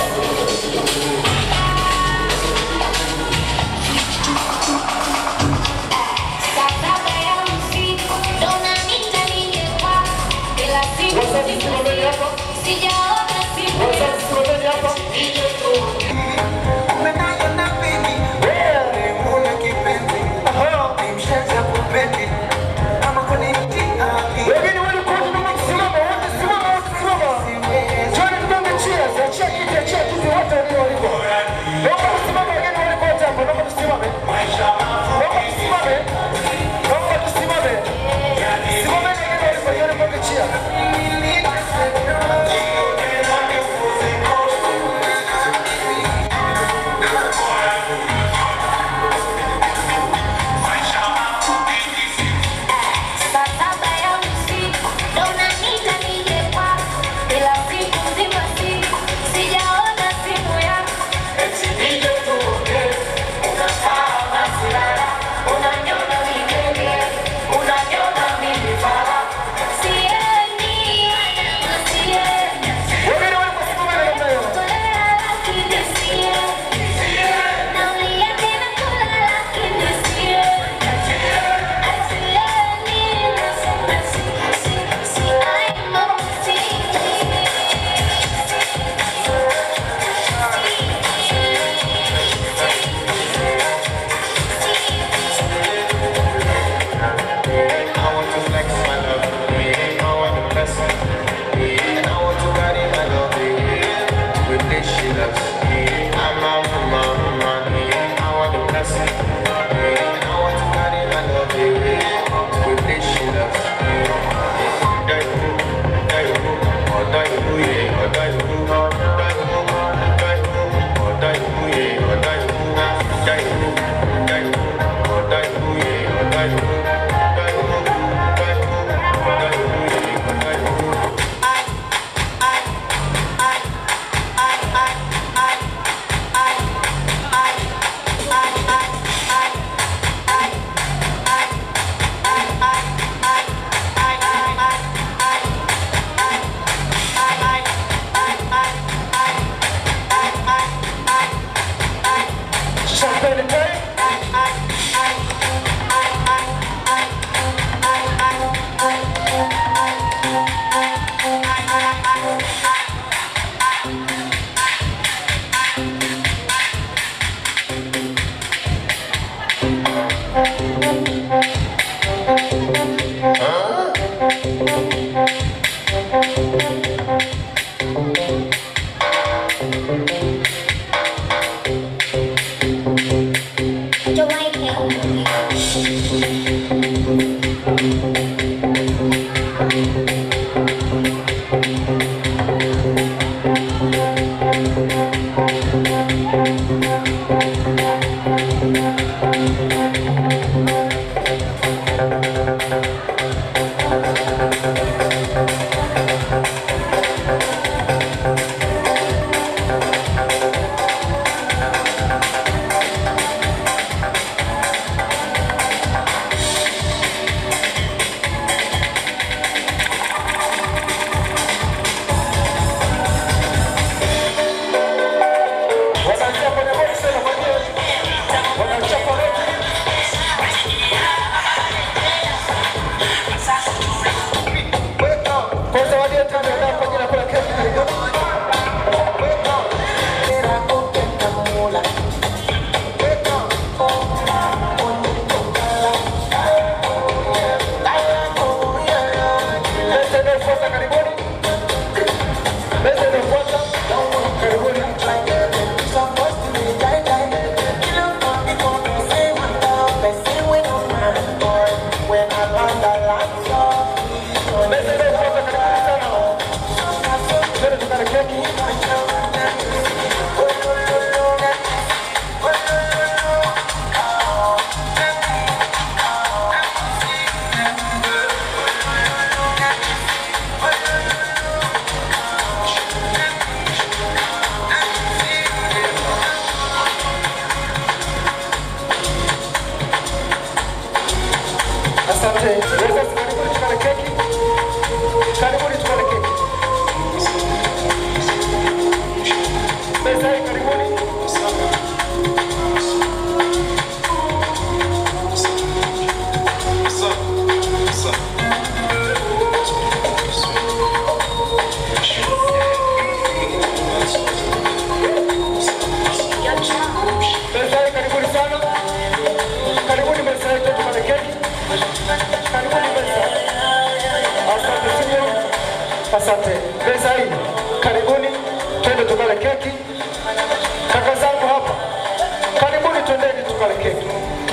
Asante. Meza hii, karibuni twende tukale keki. Kaka zangu hapa, karibuni twendeni tukale keki.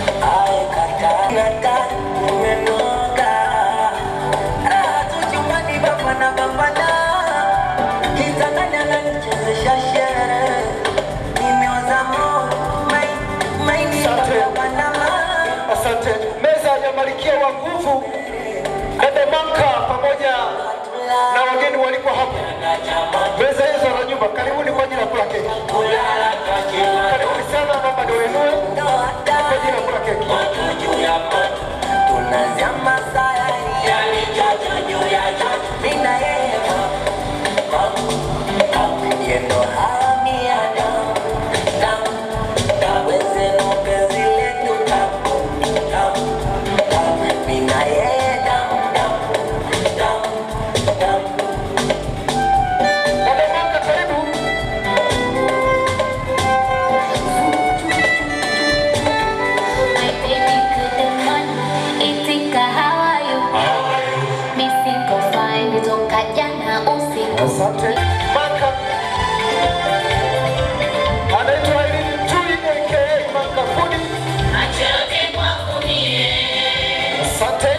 Asante. Meza ya Malkia wa Nguvu, Dada Manka pamoja na wageni walikuwa hapa. Meza hizo za nyumba, karibuni kwa ajili ya kula keki. Karibuni sana, mama ndio wenue kwa ajili ya kula keki. Tunazama sayari yani jojo juu ya jojo. Mina yeye yendo hami ya damu damu daweze nopezi letu damu damu damu. Mina yeye damu damu damu damu. Dada Manka, karibu. Asante. Manka. Anaitwa Irene Tui aka Manka Food. Asante.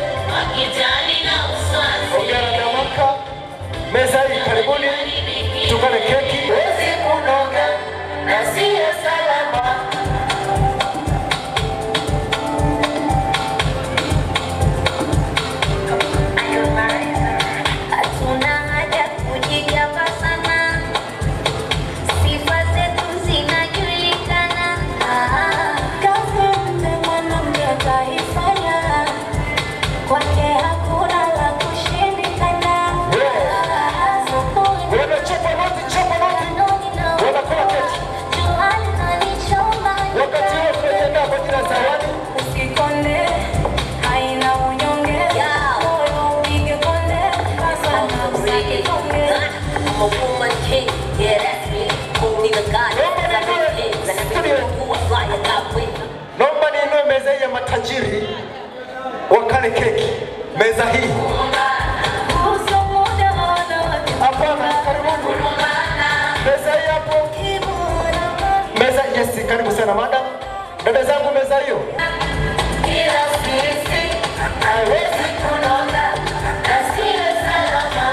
Ongera na Manka. Meza hii karibuni tukale keki. Usikunoga na siyo salama. Hatuna haja kujigamba sana, sifa zetu zinajulikana. Kazi mpe mwanamke ataifanya, kwake hakuna la kushindikana. Chapa noti. Wanakula keki. Wakati huo tunajiandaa kwa ajili ya zawadi. Usikonde, haina unyonge. Moyo upige konde, sana usake konge. I'm a woman king, yeah that's me. Only the God that I live. That's me who I fly and got with. Naomba niinue meza hii ya matajiri wakale keki. Meza hii. Hapana, karibuni. Meza hii hapo. Meza, yes, karibu sana madam. Dada zangu meza hiyo. Kila sisi, hawezi kunoga, na siyo salama.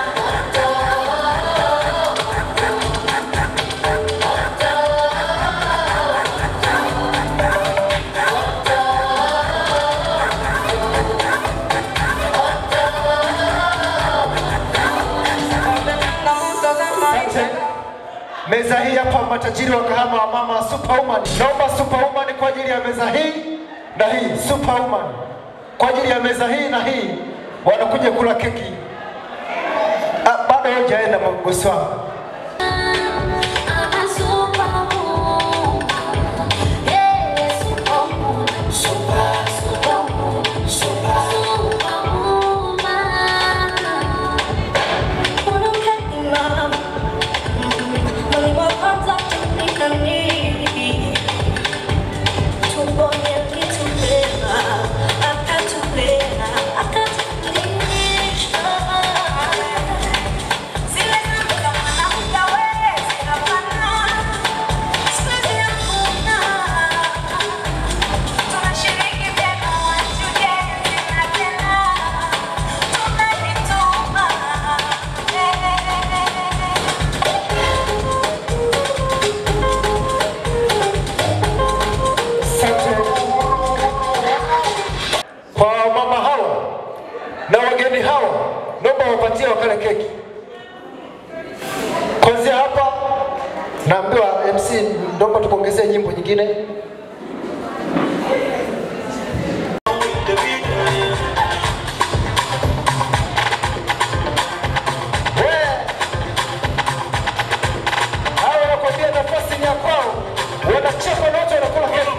Meza hii hapa matajiri wa Kahama wa mama Superwoman. Naomba Superwoman kwa ajili ya meza hii na hii. Superwoman kwa ajili ya meza hii na hii wanakuja kula keki. Bado hajaenda mgosi wangu. wapatie wakale keki. Kuanzia hapa naambiwa MC ndomba tukuongezee nyimbo nyingine. Hao wanakwambia nafasi ni ya kwao. Wanacheka na watu wanakula keki.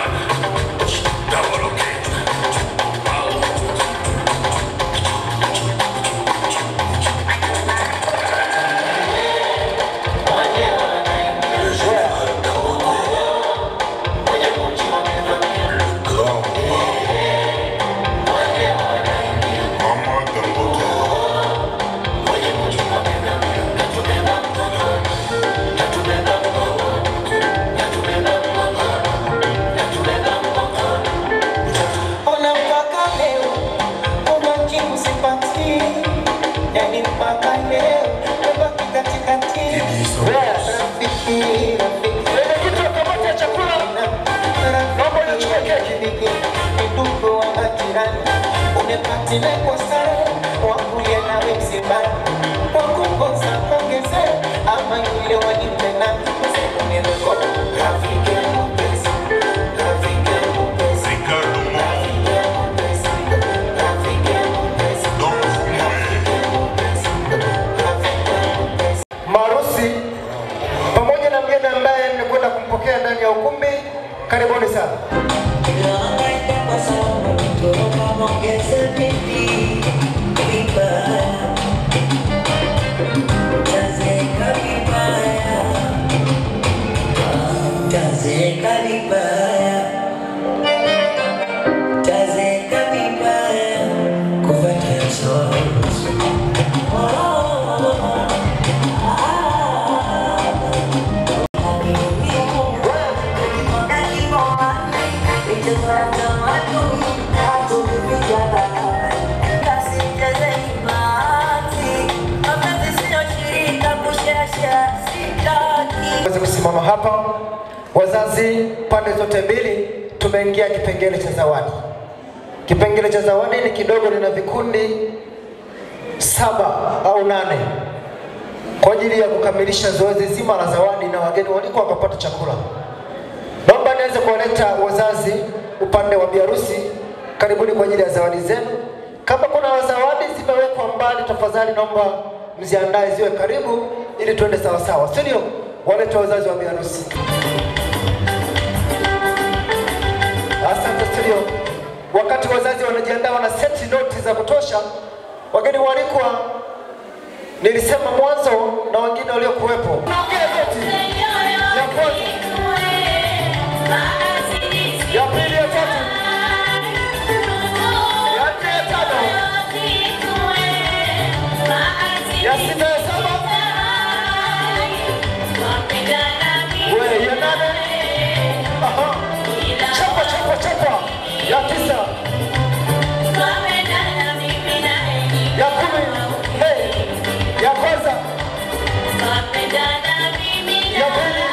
Marusi pamoja na mgeni ambaye nimekwenda kumpokea ndani ya ukumbi, karibuni sana. Kusimama hapa, wazazi pande zote mbili, tumeingia kipengele cha zawadi. Kipengele cha zawadi ni kidogo, lina vikundi 7 au 8 kwa ajili ya kukamilisha zoezi zima la zawadi na wageni waliko wakapata chakula. Naomba nianze kuwaleta wazazi upande wa biharusi, karibuni kwa ajili ya zawadi zenu. Kama kuna zawadi zimewekwa mbali, tafadhali naomba mziandae ziwe karibu ili tuende sawa sawa. Studio, walete wazazi wa biharusi. Asante studio. Wakati wazazi wanajiandaa na seti noti za kutosha, wageni walikwa nilisema mwanzo na wengine waliokuwepo. Ongea noti. Ya kwanza. Ya pili, ya tatu. Ya nne, ya tano. Ya sita, ya saba. Wewe ya nane. Aha. Chapa chapa chapa. Ya 9. Ya 10. Hey. Ya kwanza. Ya pili.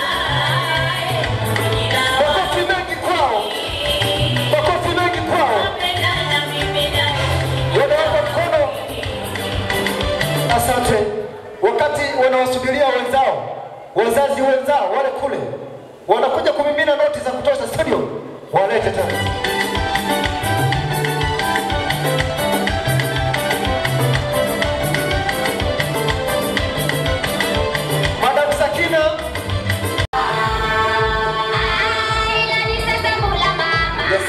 Makofi mengi kwao. Makofi mengi kwao. Wanaweka mkono. Asante. Wakati wanawasubiria wenzao, wazazi wenzao wale kule wanakuja kumimina noti za kutosha, studio walete tena. Madam Sakina. Yes.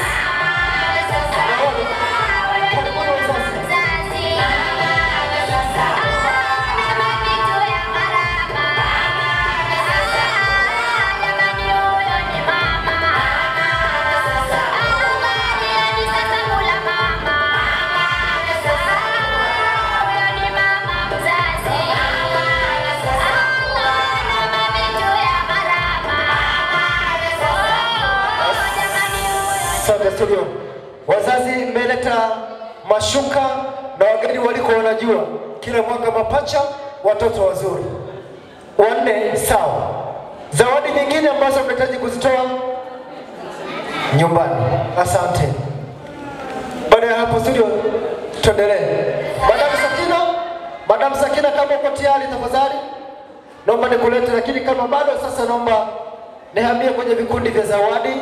Studio. Wazazi mmeleta mashuka na wageni waliko wanajua kila mwaka mapacha watoto wazuri. Wanne sawa. Zawadi nyingine ambazo mnahitaji kuzitoa nyumbani. Asante. Baada ya hapo studio tuendelee. Madam Sakina, Madam Sakina, kama uko tayari tafadhali naomba nikulete, lakini kama bado sasa naomba nihamie kwenye vikundi vya zawadi.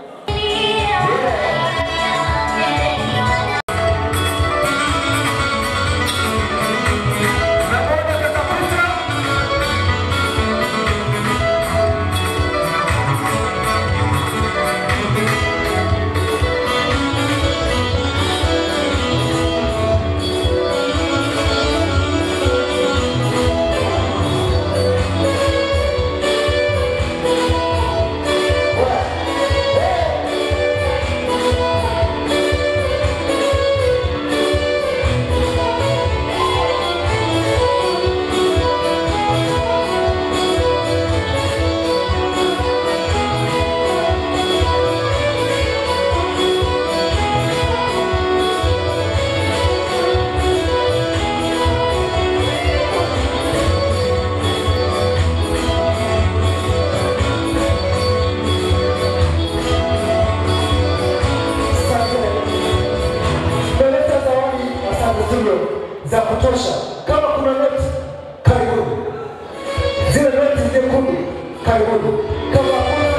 Za kutosha. Kama kuna noti karibuni, zile noti nyekundu karibuni. Kama kuna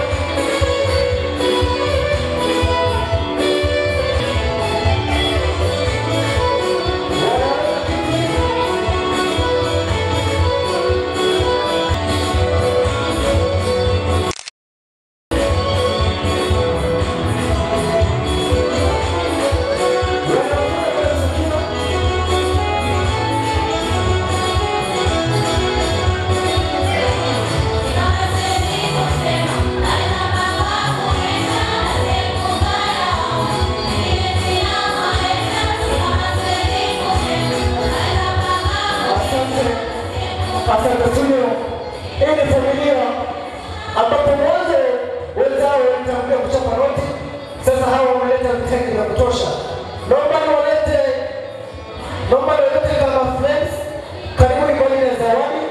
asante studio, ili familia ambapo mwanzo wenzao walitangulia kuchapa noti, sasa hawa wameleta vitenge vya kutosha. Naomba niwalete kama friends, karibuni kwa ajili ya zawadi.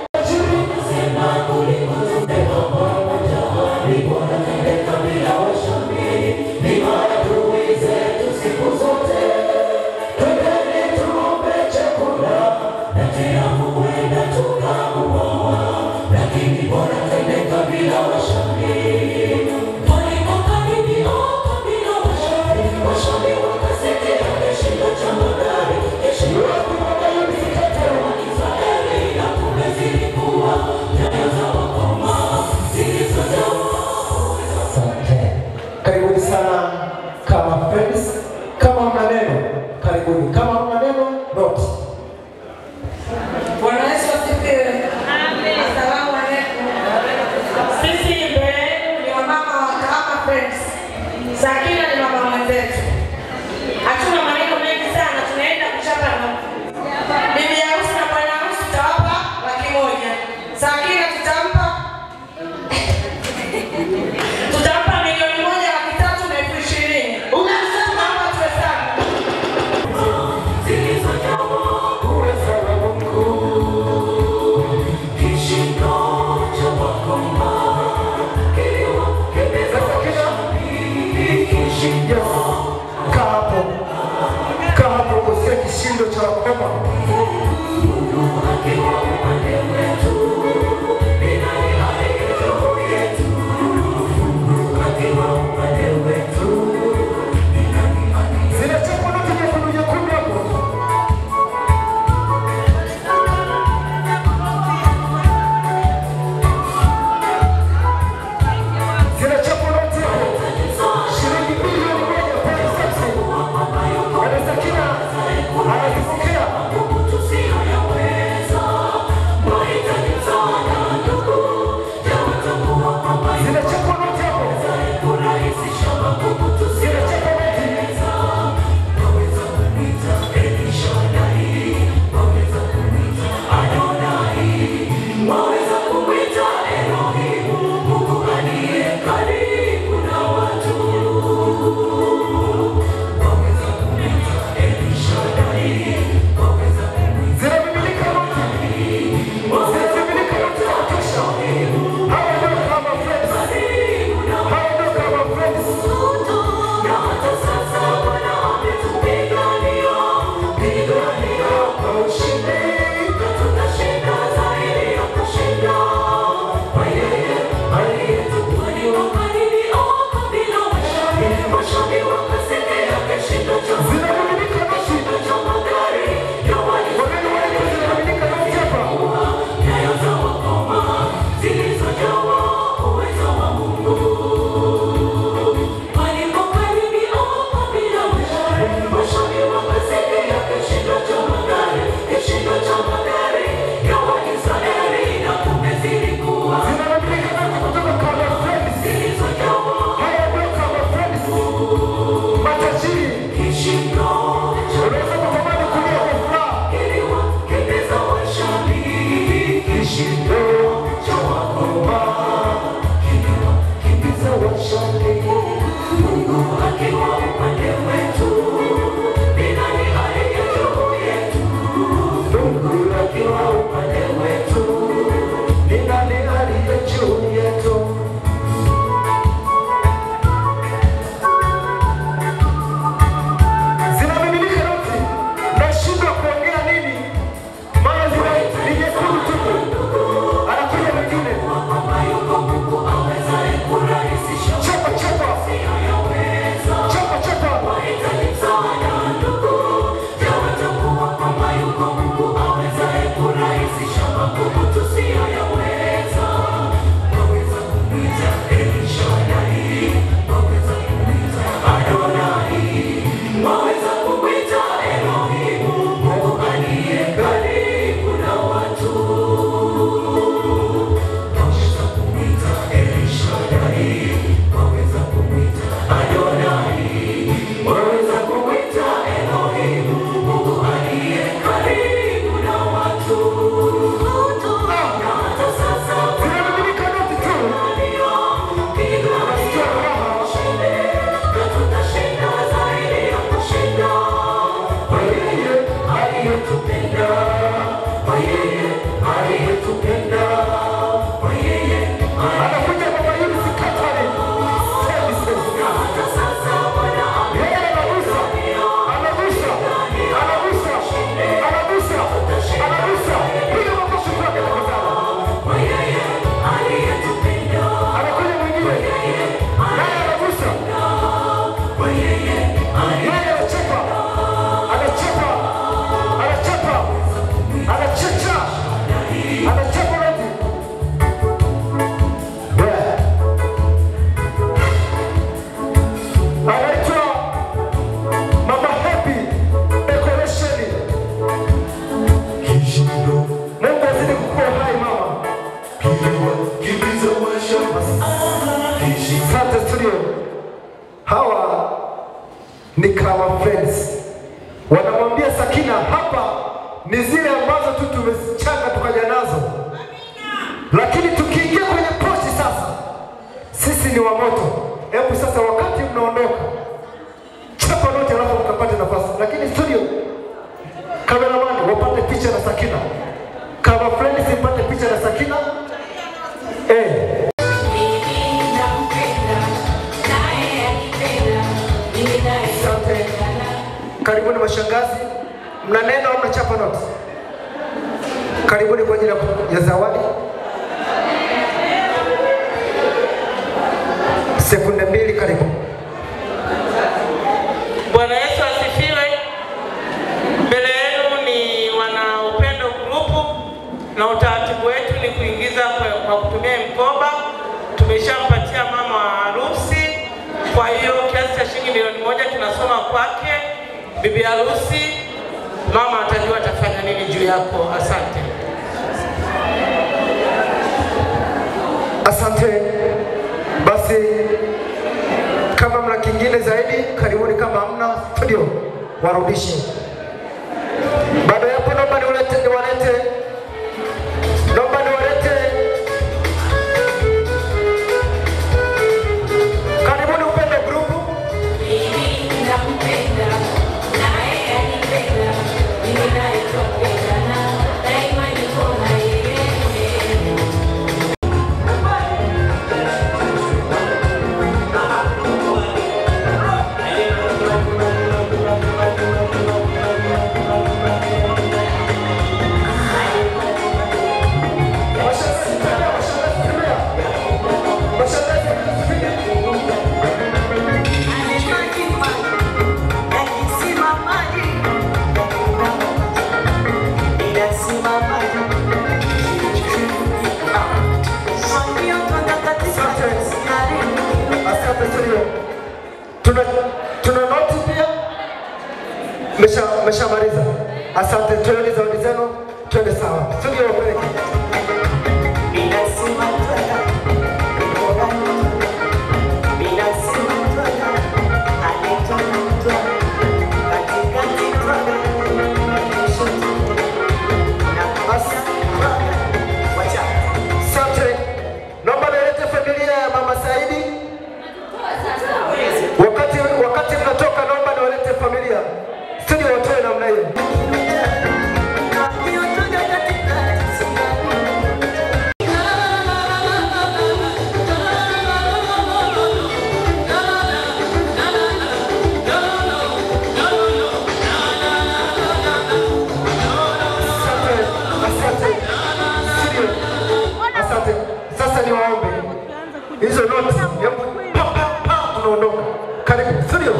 Washami wakasema kama friends. Wanamwambia Sakina, hapa ni zile ambazo tu tumechanga tukaja nazo, lakini tukiingia kwenye pochi sasa, sisi ni wa moto. Hebu sasa, wakati mnaondoka, chapa note alafu mkapate nafasi, lakini studio cameraman wapate picha na Sakina, kama friends ipate picha na Sakina. Karibuni mashangazi, mna neno au mnachapa note? Karibuni kwa ajili ya zawadi. Sekunde 2, karibu. Bwana Yesu asifiwe. Mbele yenu ni wana upendo grupu, na utaratibu wetu ni kuingiza kwa kutumia mkoba. Tumeshampatia mama wa harusi, kwa hiyo kiasi cha shilingi milioni 1 tunasoma kwake. Bibi harusi, mama atajua atafanya nini juu yako. Asante. Asante. Basi kama mna kingine zaidi karibuni, kama hamna studio warudishe. Baada ya hapo naomba niwalete karibuni upendo grupu. Tuna noti pia. Meshamaliza. Asante, tuende zawadi zenu, tuende sawa. Studio wapeleke. Asante. Naomba nilete familia ya Mama Saidi. Wakati mnatoka naomba niwalete familia. Studio watoe namna hiyo. Asante. Sasa niwaombe hizo noti, hebu tunaondoka. Karibu studio.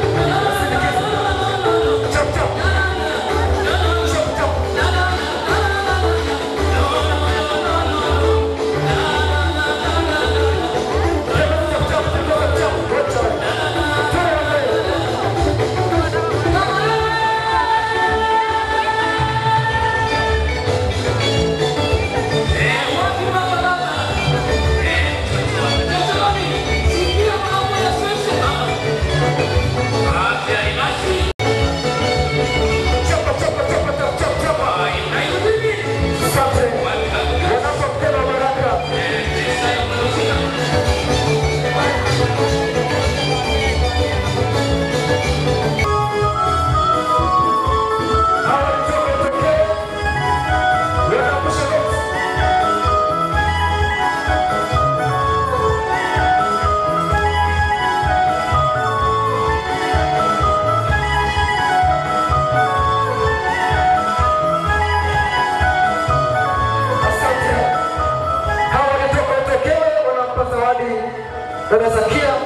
Dada Zakia.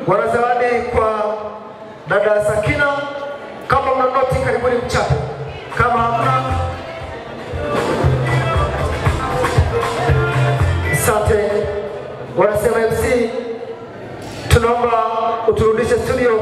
wana zawadi kwa dada Sakina. Kama mna noti karibuni mchape. Kama hamna, asante. Wanasema MC, tunaomba uturudishe studio.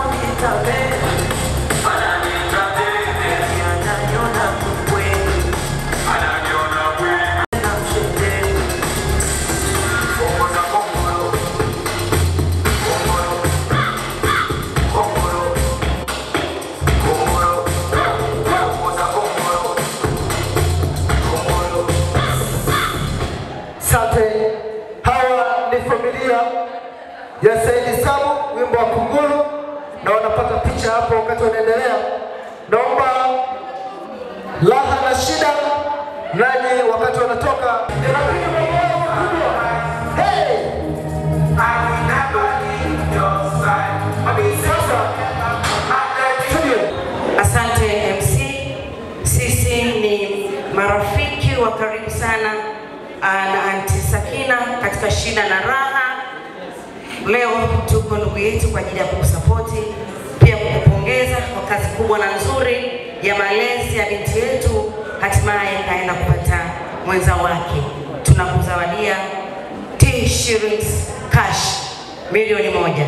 Asante. Hawa ni familia ya Saidi Sabu, wimbo wa Kunguru, na wanapata picha hapo wakati wanaendelea. Naomba Laha na Shida nanyi wakati wanatoka. Hey! Asante MC. Sisi ni marafiki wa karibu sana na Aunti Sakina katika shida na raha. Leo tuko ndugu yetu kwa ajili ya kukusapoti, pia kukupongeza kwa kazi kubwa na nzuri ya malezi ya binti yetu. Hatimaye kaenda kupata mwenza wake. Tunakuzawadia T-shirts cash milioni 1.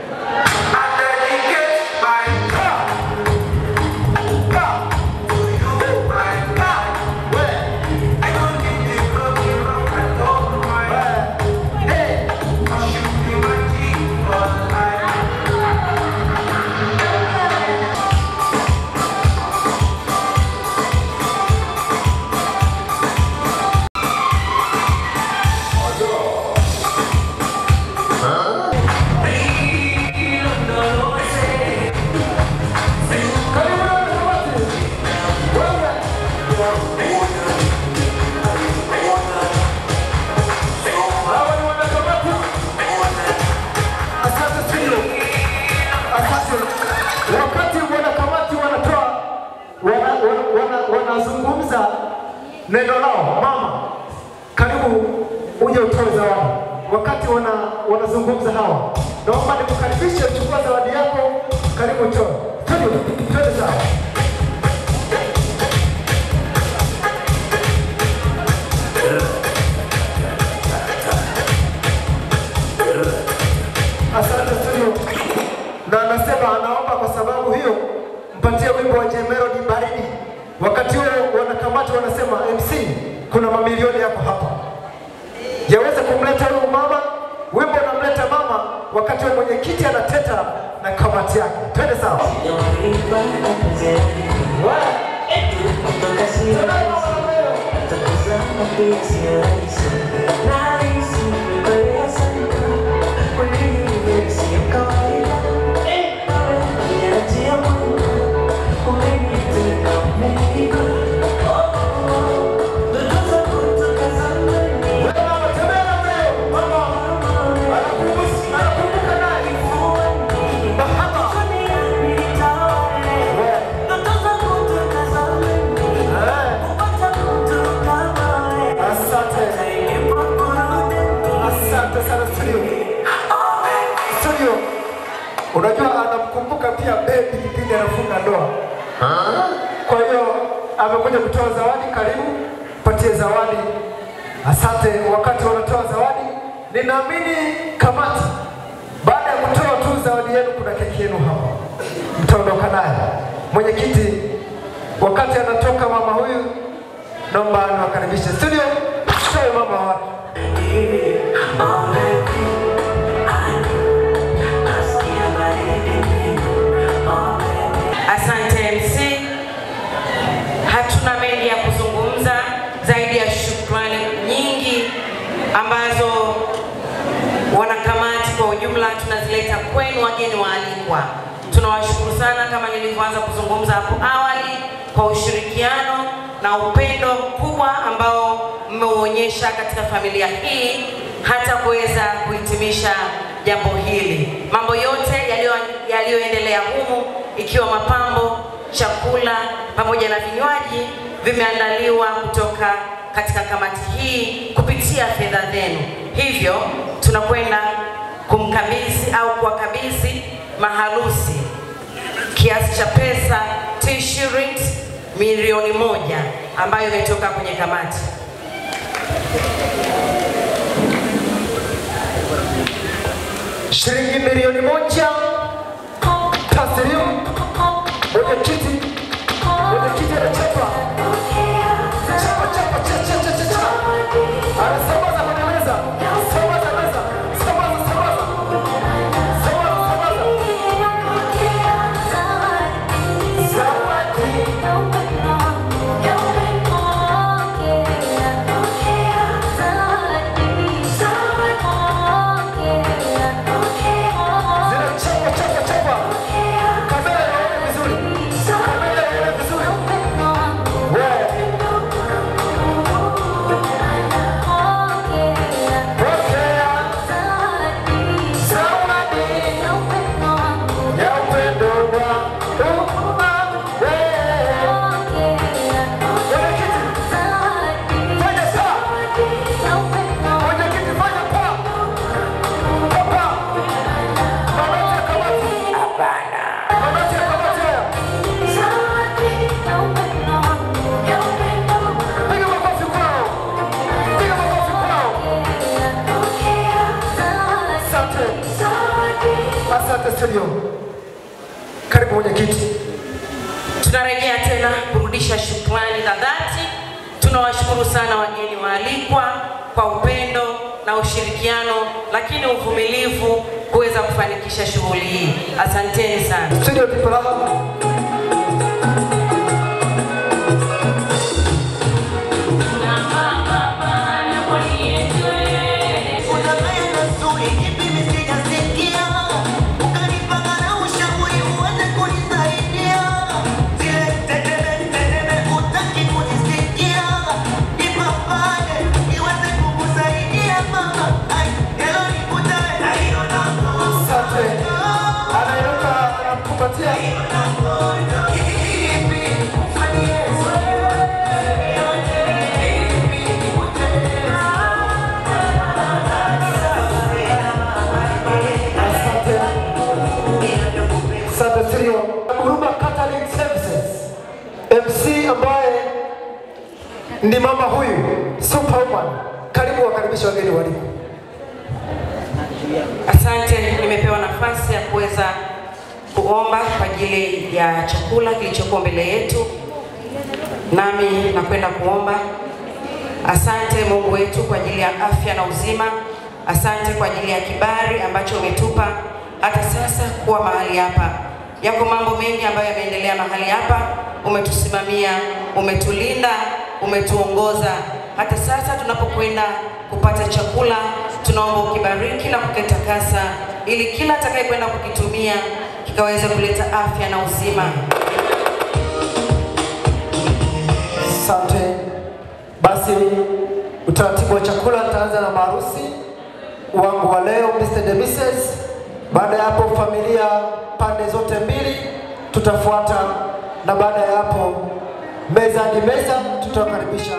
Wanazungumza neno lao, mama karibu uje utoe zawadi. Wakati wanazungumza hawa, naomba nikukaribishe uchukue zawadi yako, karibu utoe. Twende sawa. Asante studio. Na anasema anaomba kwa sababu hiyo mpatie wimbo wa Melody Baridi. Wakati huo wanakamati wanasema MC, kuna mamilioni yako hapa. Yaweza kumleta huyu mama, wimbo unamleta mama wakati wa mwenyekiti anateta na kamati yake. Twende sawa. Unajua anamkumbuka pia baby kipindi anafunga ndoa. Kwa hiyo amekuja kutoa zawadi, karibu patie zawadi. Asante. Wakati wanatoa zawadi, ninaamini kamati baada ya kutoa tu zawadi yenu kuna keki yenu hapa. Mtaondoka naye. Mwenyekiti wakati anatoka mama huyu, naomba niwakaribishe studio. Toe mama wake. Asante MC. Hatuna mengi ya kuzungumza zaidi ya shukrani nyingi ambazo wanakamati kwa ujumla tunazileta kwenu wageni waalikwa. Tunawashukuru sana kama nilivyoanza kuzungumza hapo awali kwa ushirikiano na upendo mkubwa ambao mmeuonyesha katika familia hii hata kuweza kuhitimisha jambo hili. Mambo yote yaliyoendelea humu ikiwa mapambo, chakula pamoja na vinywaji vimeandaliwa kutoka katika kamati hii kupitia fedha zenu. Hivyo tunakwenda kumkabidhi au kuwakabidhi maharusi kiasi cha pesa T-shirt milioni 1 ambayo imetoka kwenye kamati. Shilingi milioni 1 taslimu. Mwenyekiti anachapa. Anasambaza kwenye meza. Sambaza meza. Karibu mwenyekiti. Tunarejea tena kurudisha shukrani za dhati. Tunawashukuru sana wageni waalikwa kwa upendo na ushirikiano, lakini uvumilivu kuweza kufanikisha shughuli hii. Asanteni sana. Studio Tipala. MC ambaye ni mama huyu Superwoman. Karibu wakaribisha wageni waliko. Asante, nimepewa nafasi ya kuweza kuomba kwa ajili ya chakula kilichokuwa mbele yetu. Nami nakwenda kuomba. Asante Mungu wetu kwa ajili ya afya na uzima. Asante kwa ajili ya kibali ambacho umetupa hata sasa kuwa mahali hapa. Yako mambo mengi ambayo yameendelea mahali hapa. Umetusimamia, umetulinda, umetuongoza. Hata sasa tunapokwenda kupata chakula, tunaomba ukibariki na kukitakasa ili kila atakayekwenda kukitumia kikaweze kuleta afya na uzima. Asante. Basi utaratibu wa chakula tutaanza na maharusi wangu wa leo, Mr. and Mrs. Baada ya hapo familia pande zote mbili tutafuata, na baada ya hapo meza hadi meza tutakaribisha.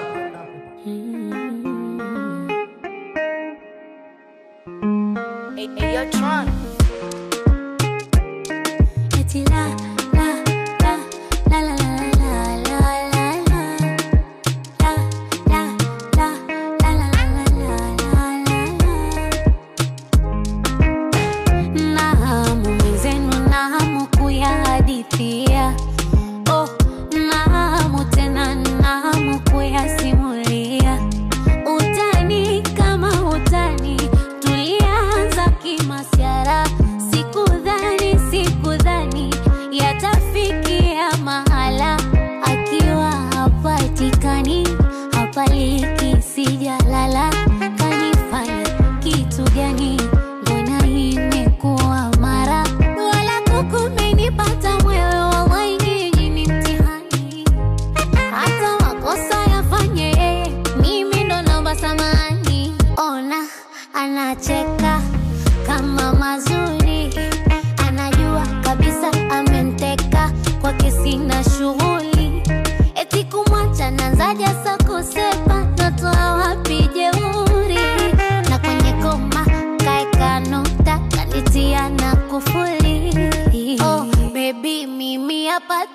Anacheka kama mazuri, anajua kabisa amenteka, kwake sina shughuli, eti kumwacha nanzaja sa kusepa, natoa wapi jeuri, na kwenye koma kaeka nukta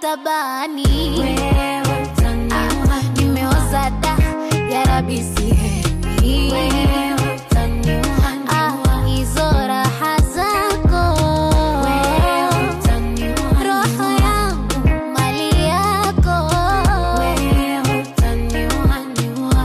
tabani. Wewe utaniua, nimeoza da ya Rabbi sihemi. Wewe utaniua, hizo raha zako. Wewe utaniua, roho yangu mali yako. Wewe utaniua, niua.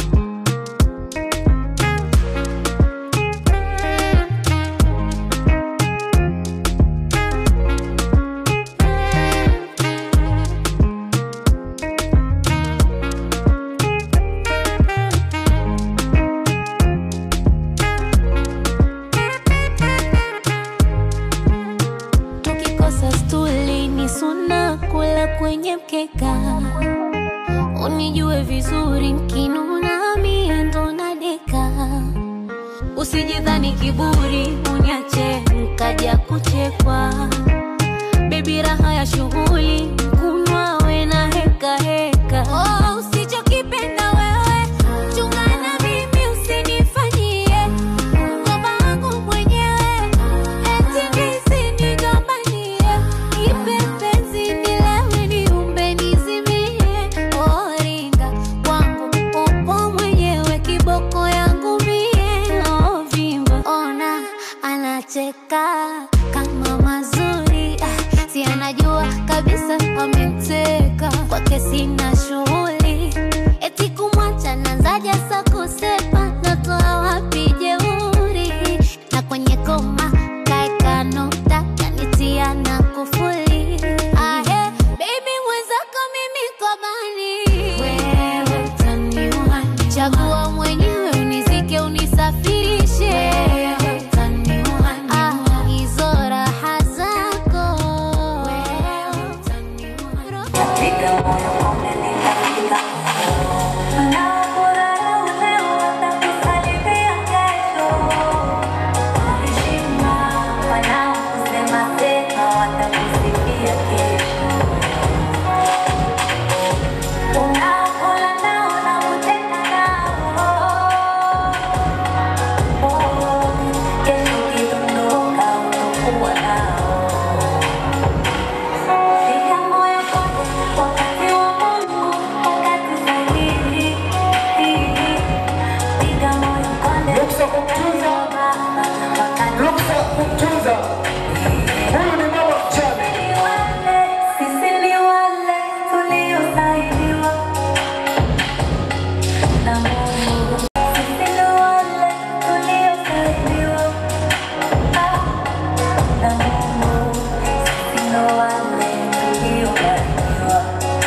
Tukikosa stuli ni suna kula kwenye mkeka. Unijue vizuri nkinuna mie ndo nadeka. Usijidhani kiburi uniache nkaja kuchekwa. Baby raha ya shughuli kunwa we na heka heka. Oh, usichokipenda wewe chungana mimi usinifanyie. Ngoma wangu mwenyewe eti ndizi nigombanie. Ipe penzi nilewe niumbe nizimie. Oh, ringa wangu upo mwenyewe kiboko yangu mie. Oh, vimba ona anacheka kama mazuri. Si anajua kabisa wamemteka. Kwake sina shughuli. Eti kumwacha nanzaja sa kusepa. Natoa wapi jeuri. Na kwenye koma kaeka nukta. Kanitia na kufuli. Ahe, baby mwenzako mimi kobani. Wewe utaniua, chagua mwenyewe unizike unisafirishe. Wewe utaniua, hizo raha zako. Wewe utaniua. Piga moyo umenikatika. Nakudharau leo watakusalibia kesho. Heshima wanaokusema sema watakusifia kesho. Unakula nao na kuteka nao. Kesho ukidondoka utakuwa nao. Piga moyo konde wakati wa Mungu, wakati sahihi. Piga moyo konde Ruksa kumtunza. Ruksa kumtunza. Huyu ni mama mchane. sisi ni wale tuliosaidiwa na Mungu. Sisi ni wale tuliosaidiwa na Mungu. Sisi ni wale tuliobarikiwa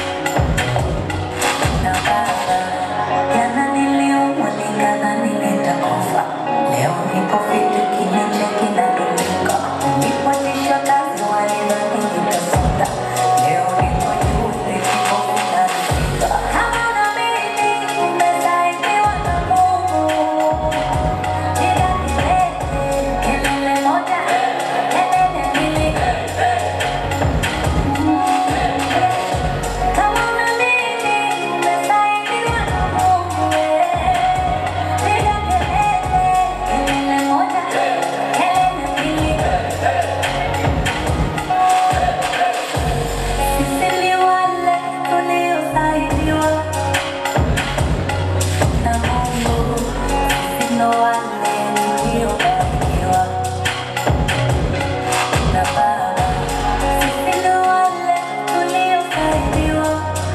na Baba. Jana niliumwa nikadhani nitakufa. Leo niko fiti, kinicha kinadumika. Nilipotisha kazi walidhani nitasonga. Leo niko juu, niko vinarifika. Kama na mimi umesaidiwa na Mungu. Piga kelele, kelele moja, kelele mbili. Kama na mimi umesaidiwa na Mungu. Piga kelele, kelele moja, kelele mbili. Sisi ni wale tuliosaidiwa na Mungu. Sisi ni wale tuliobarikiwa na Baba. Sisi ni wale tuliosaidiwa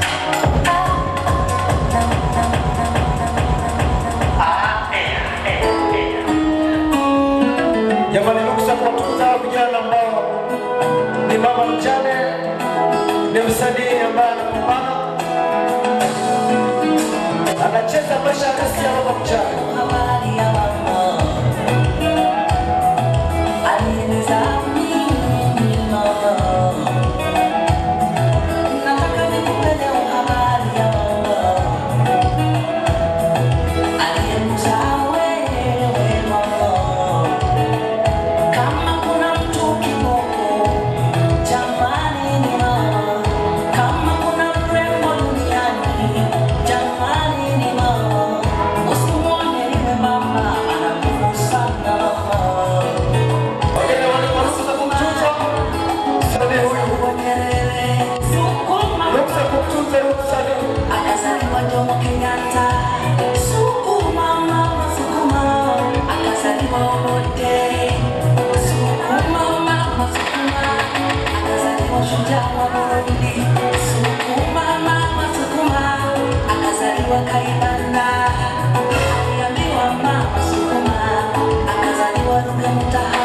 Jamani, ruksa kuwatunza vijana ambao ni mama mjane, ni msanii ambaye anapambana, anacheza maisha halisi ya mama mjane. habari ya mama alinizaa mimi mama. Nataka nikupe leo habari ya mama aliyemzaa wewe mama. Kama kuna mtu kiboko jamani ni mama. Kama kuna mrembo duniani jamani ni mama. Usimuone ni mama. birthday. Sukuma mama sukuma, akazaliwa shujaa wa Burundi. Sukuma mama sukuma, akazaliwa Kaibanda. Aliambiwa mama sukuma, akazaliwa Ruge Mutahaba.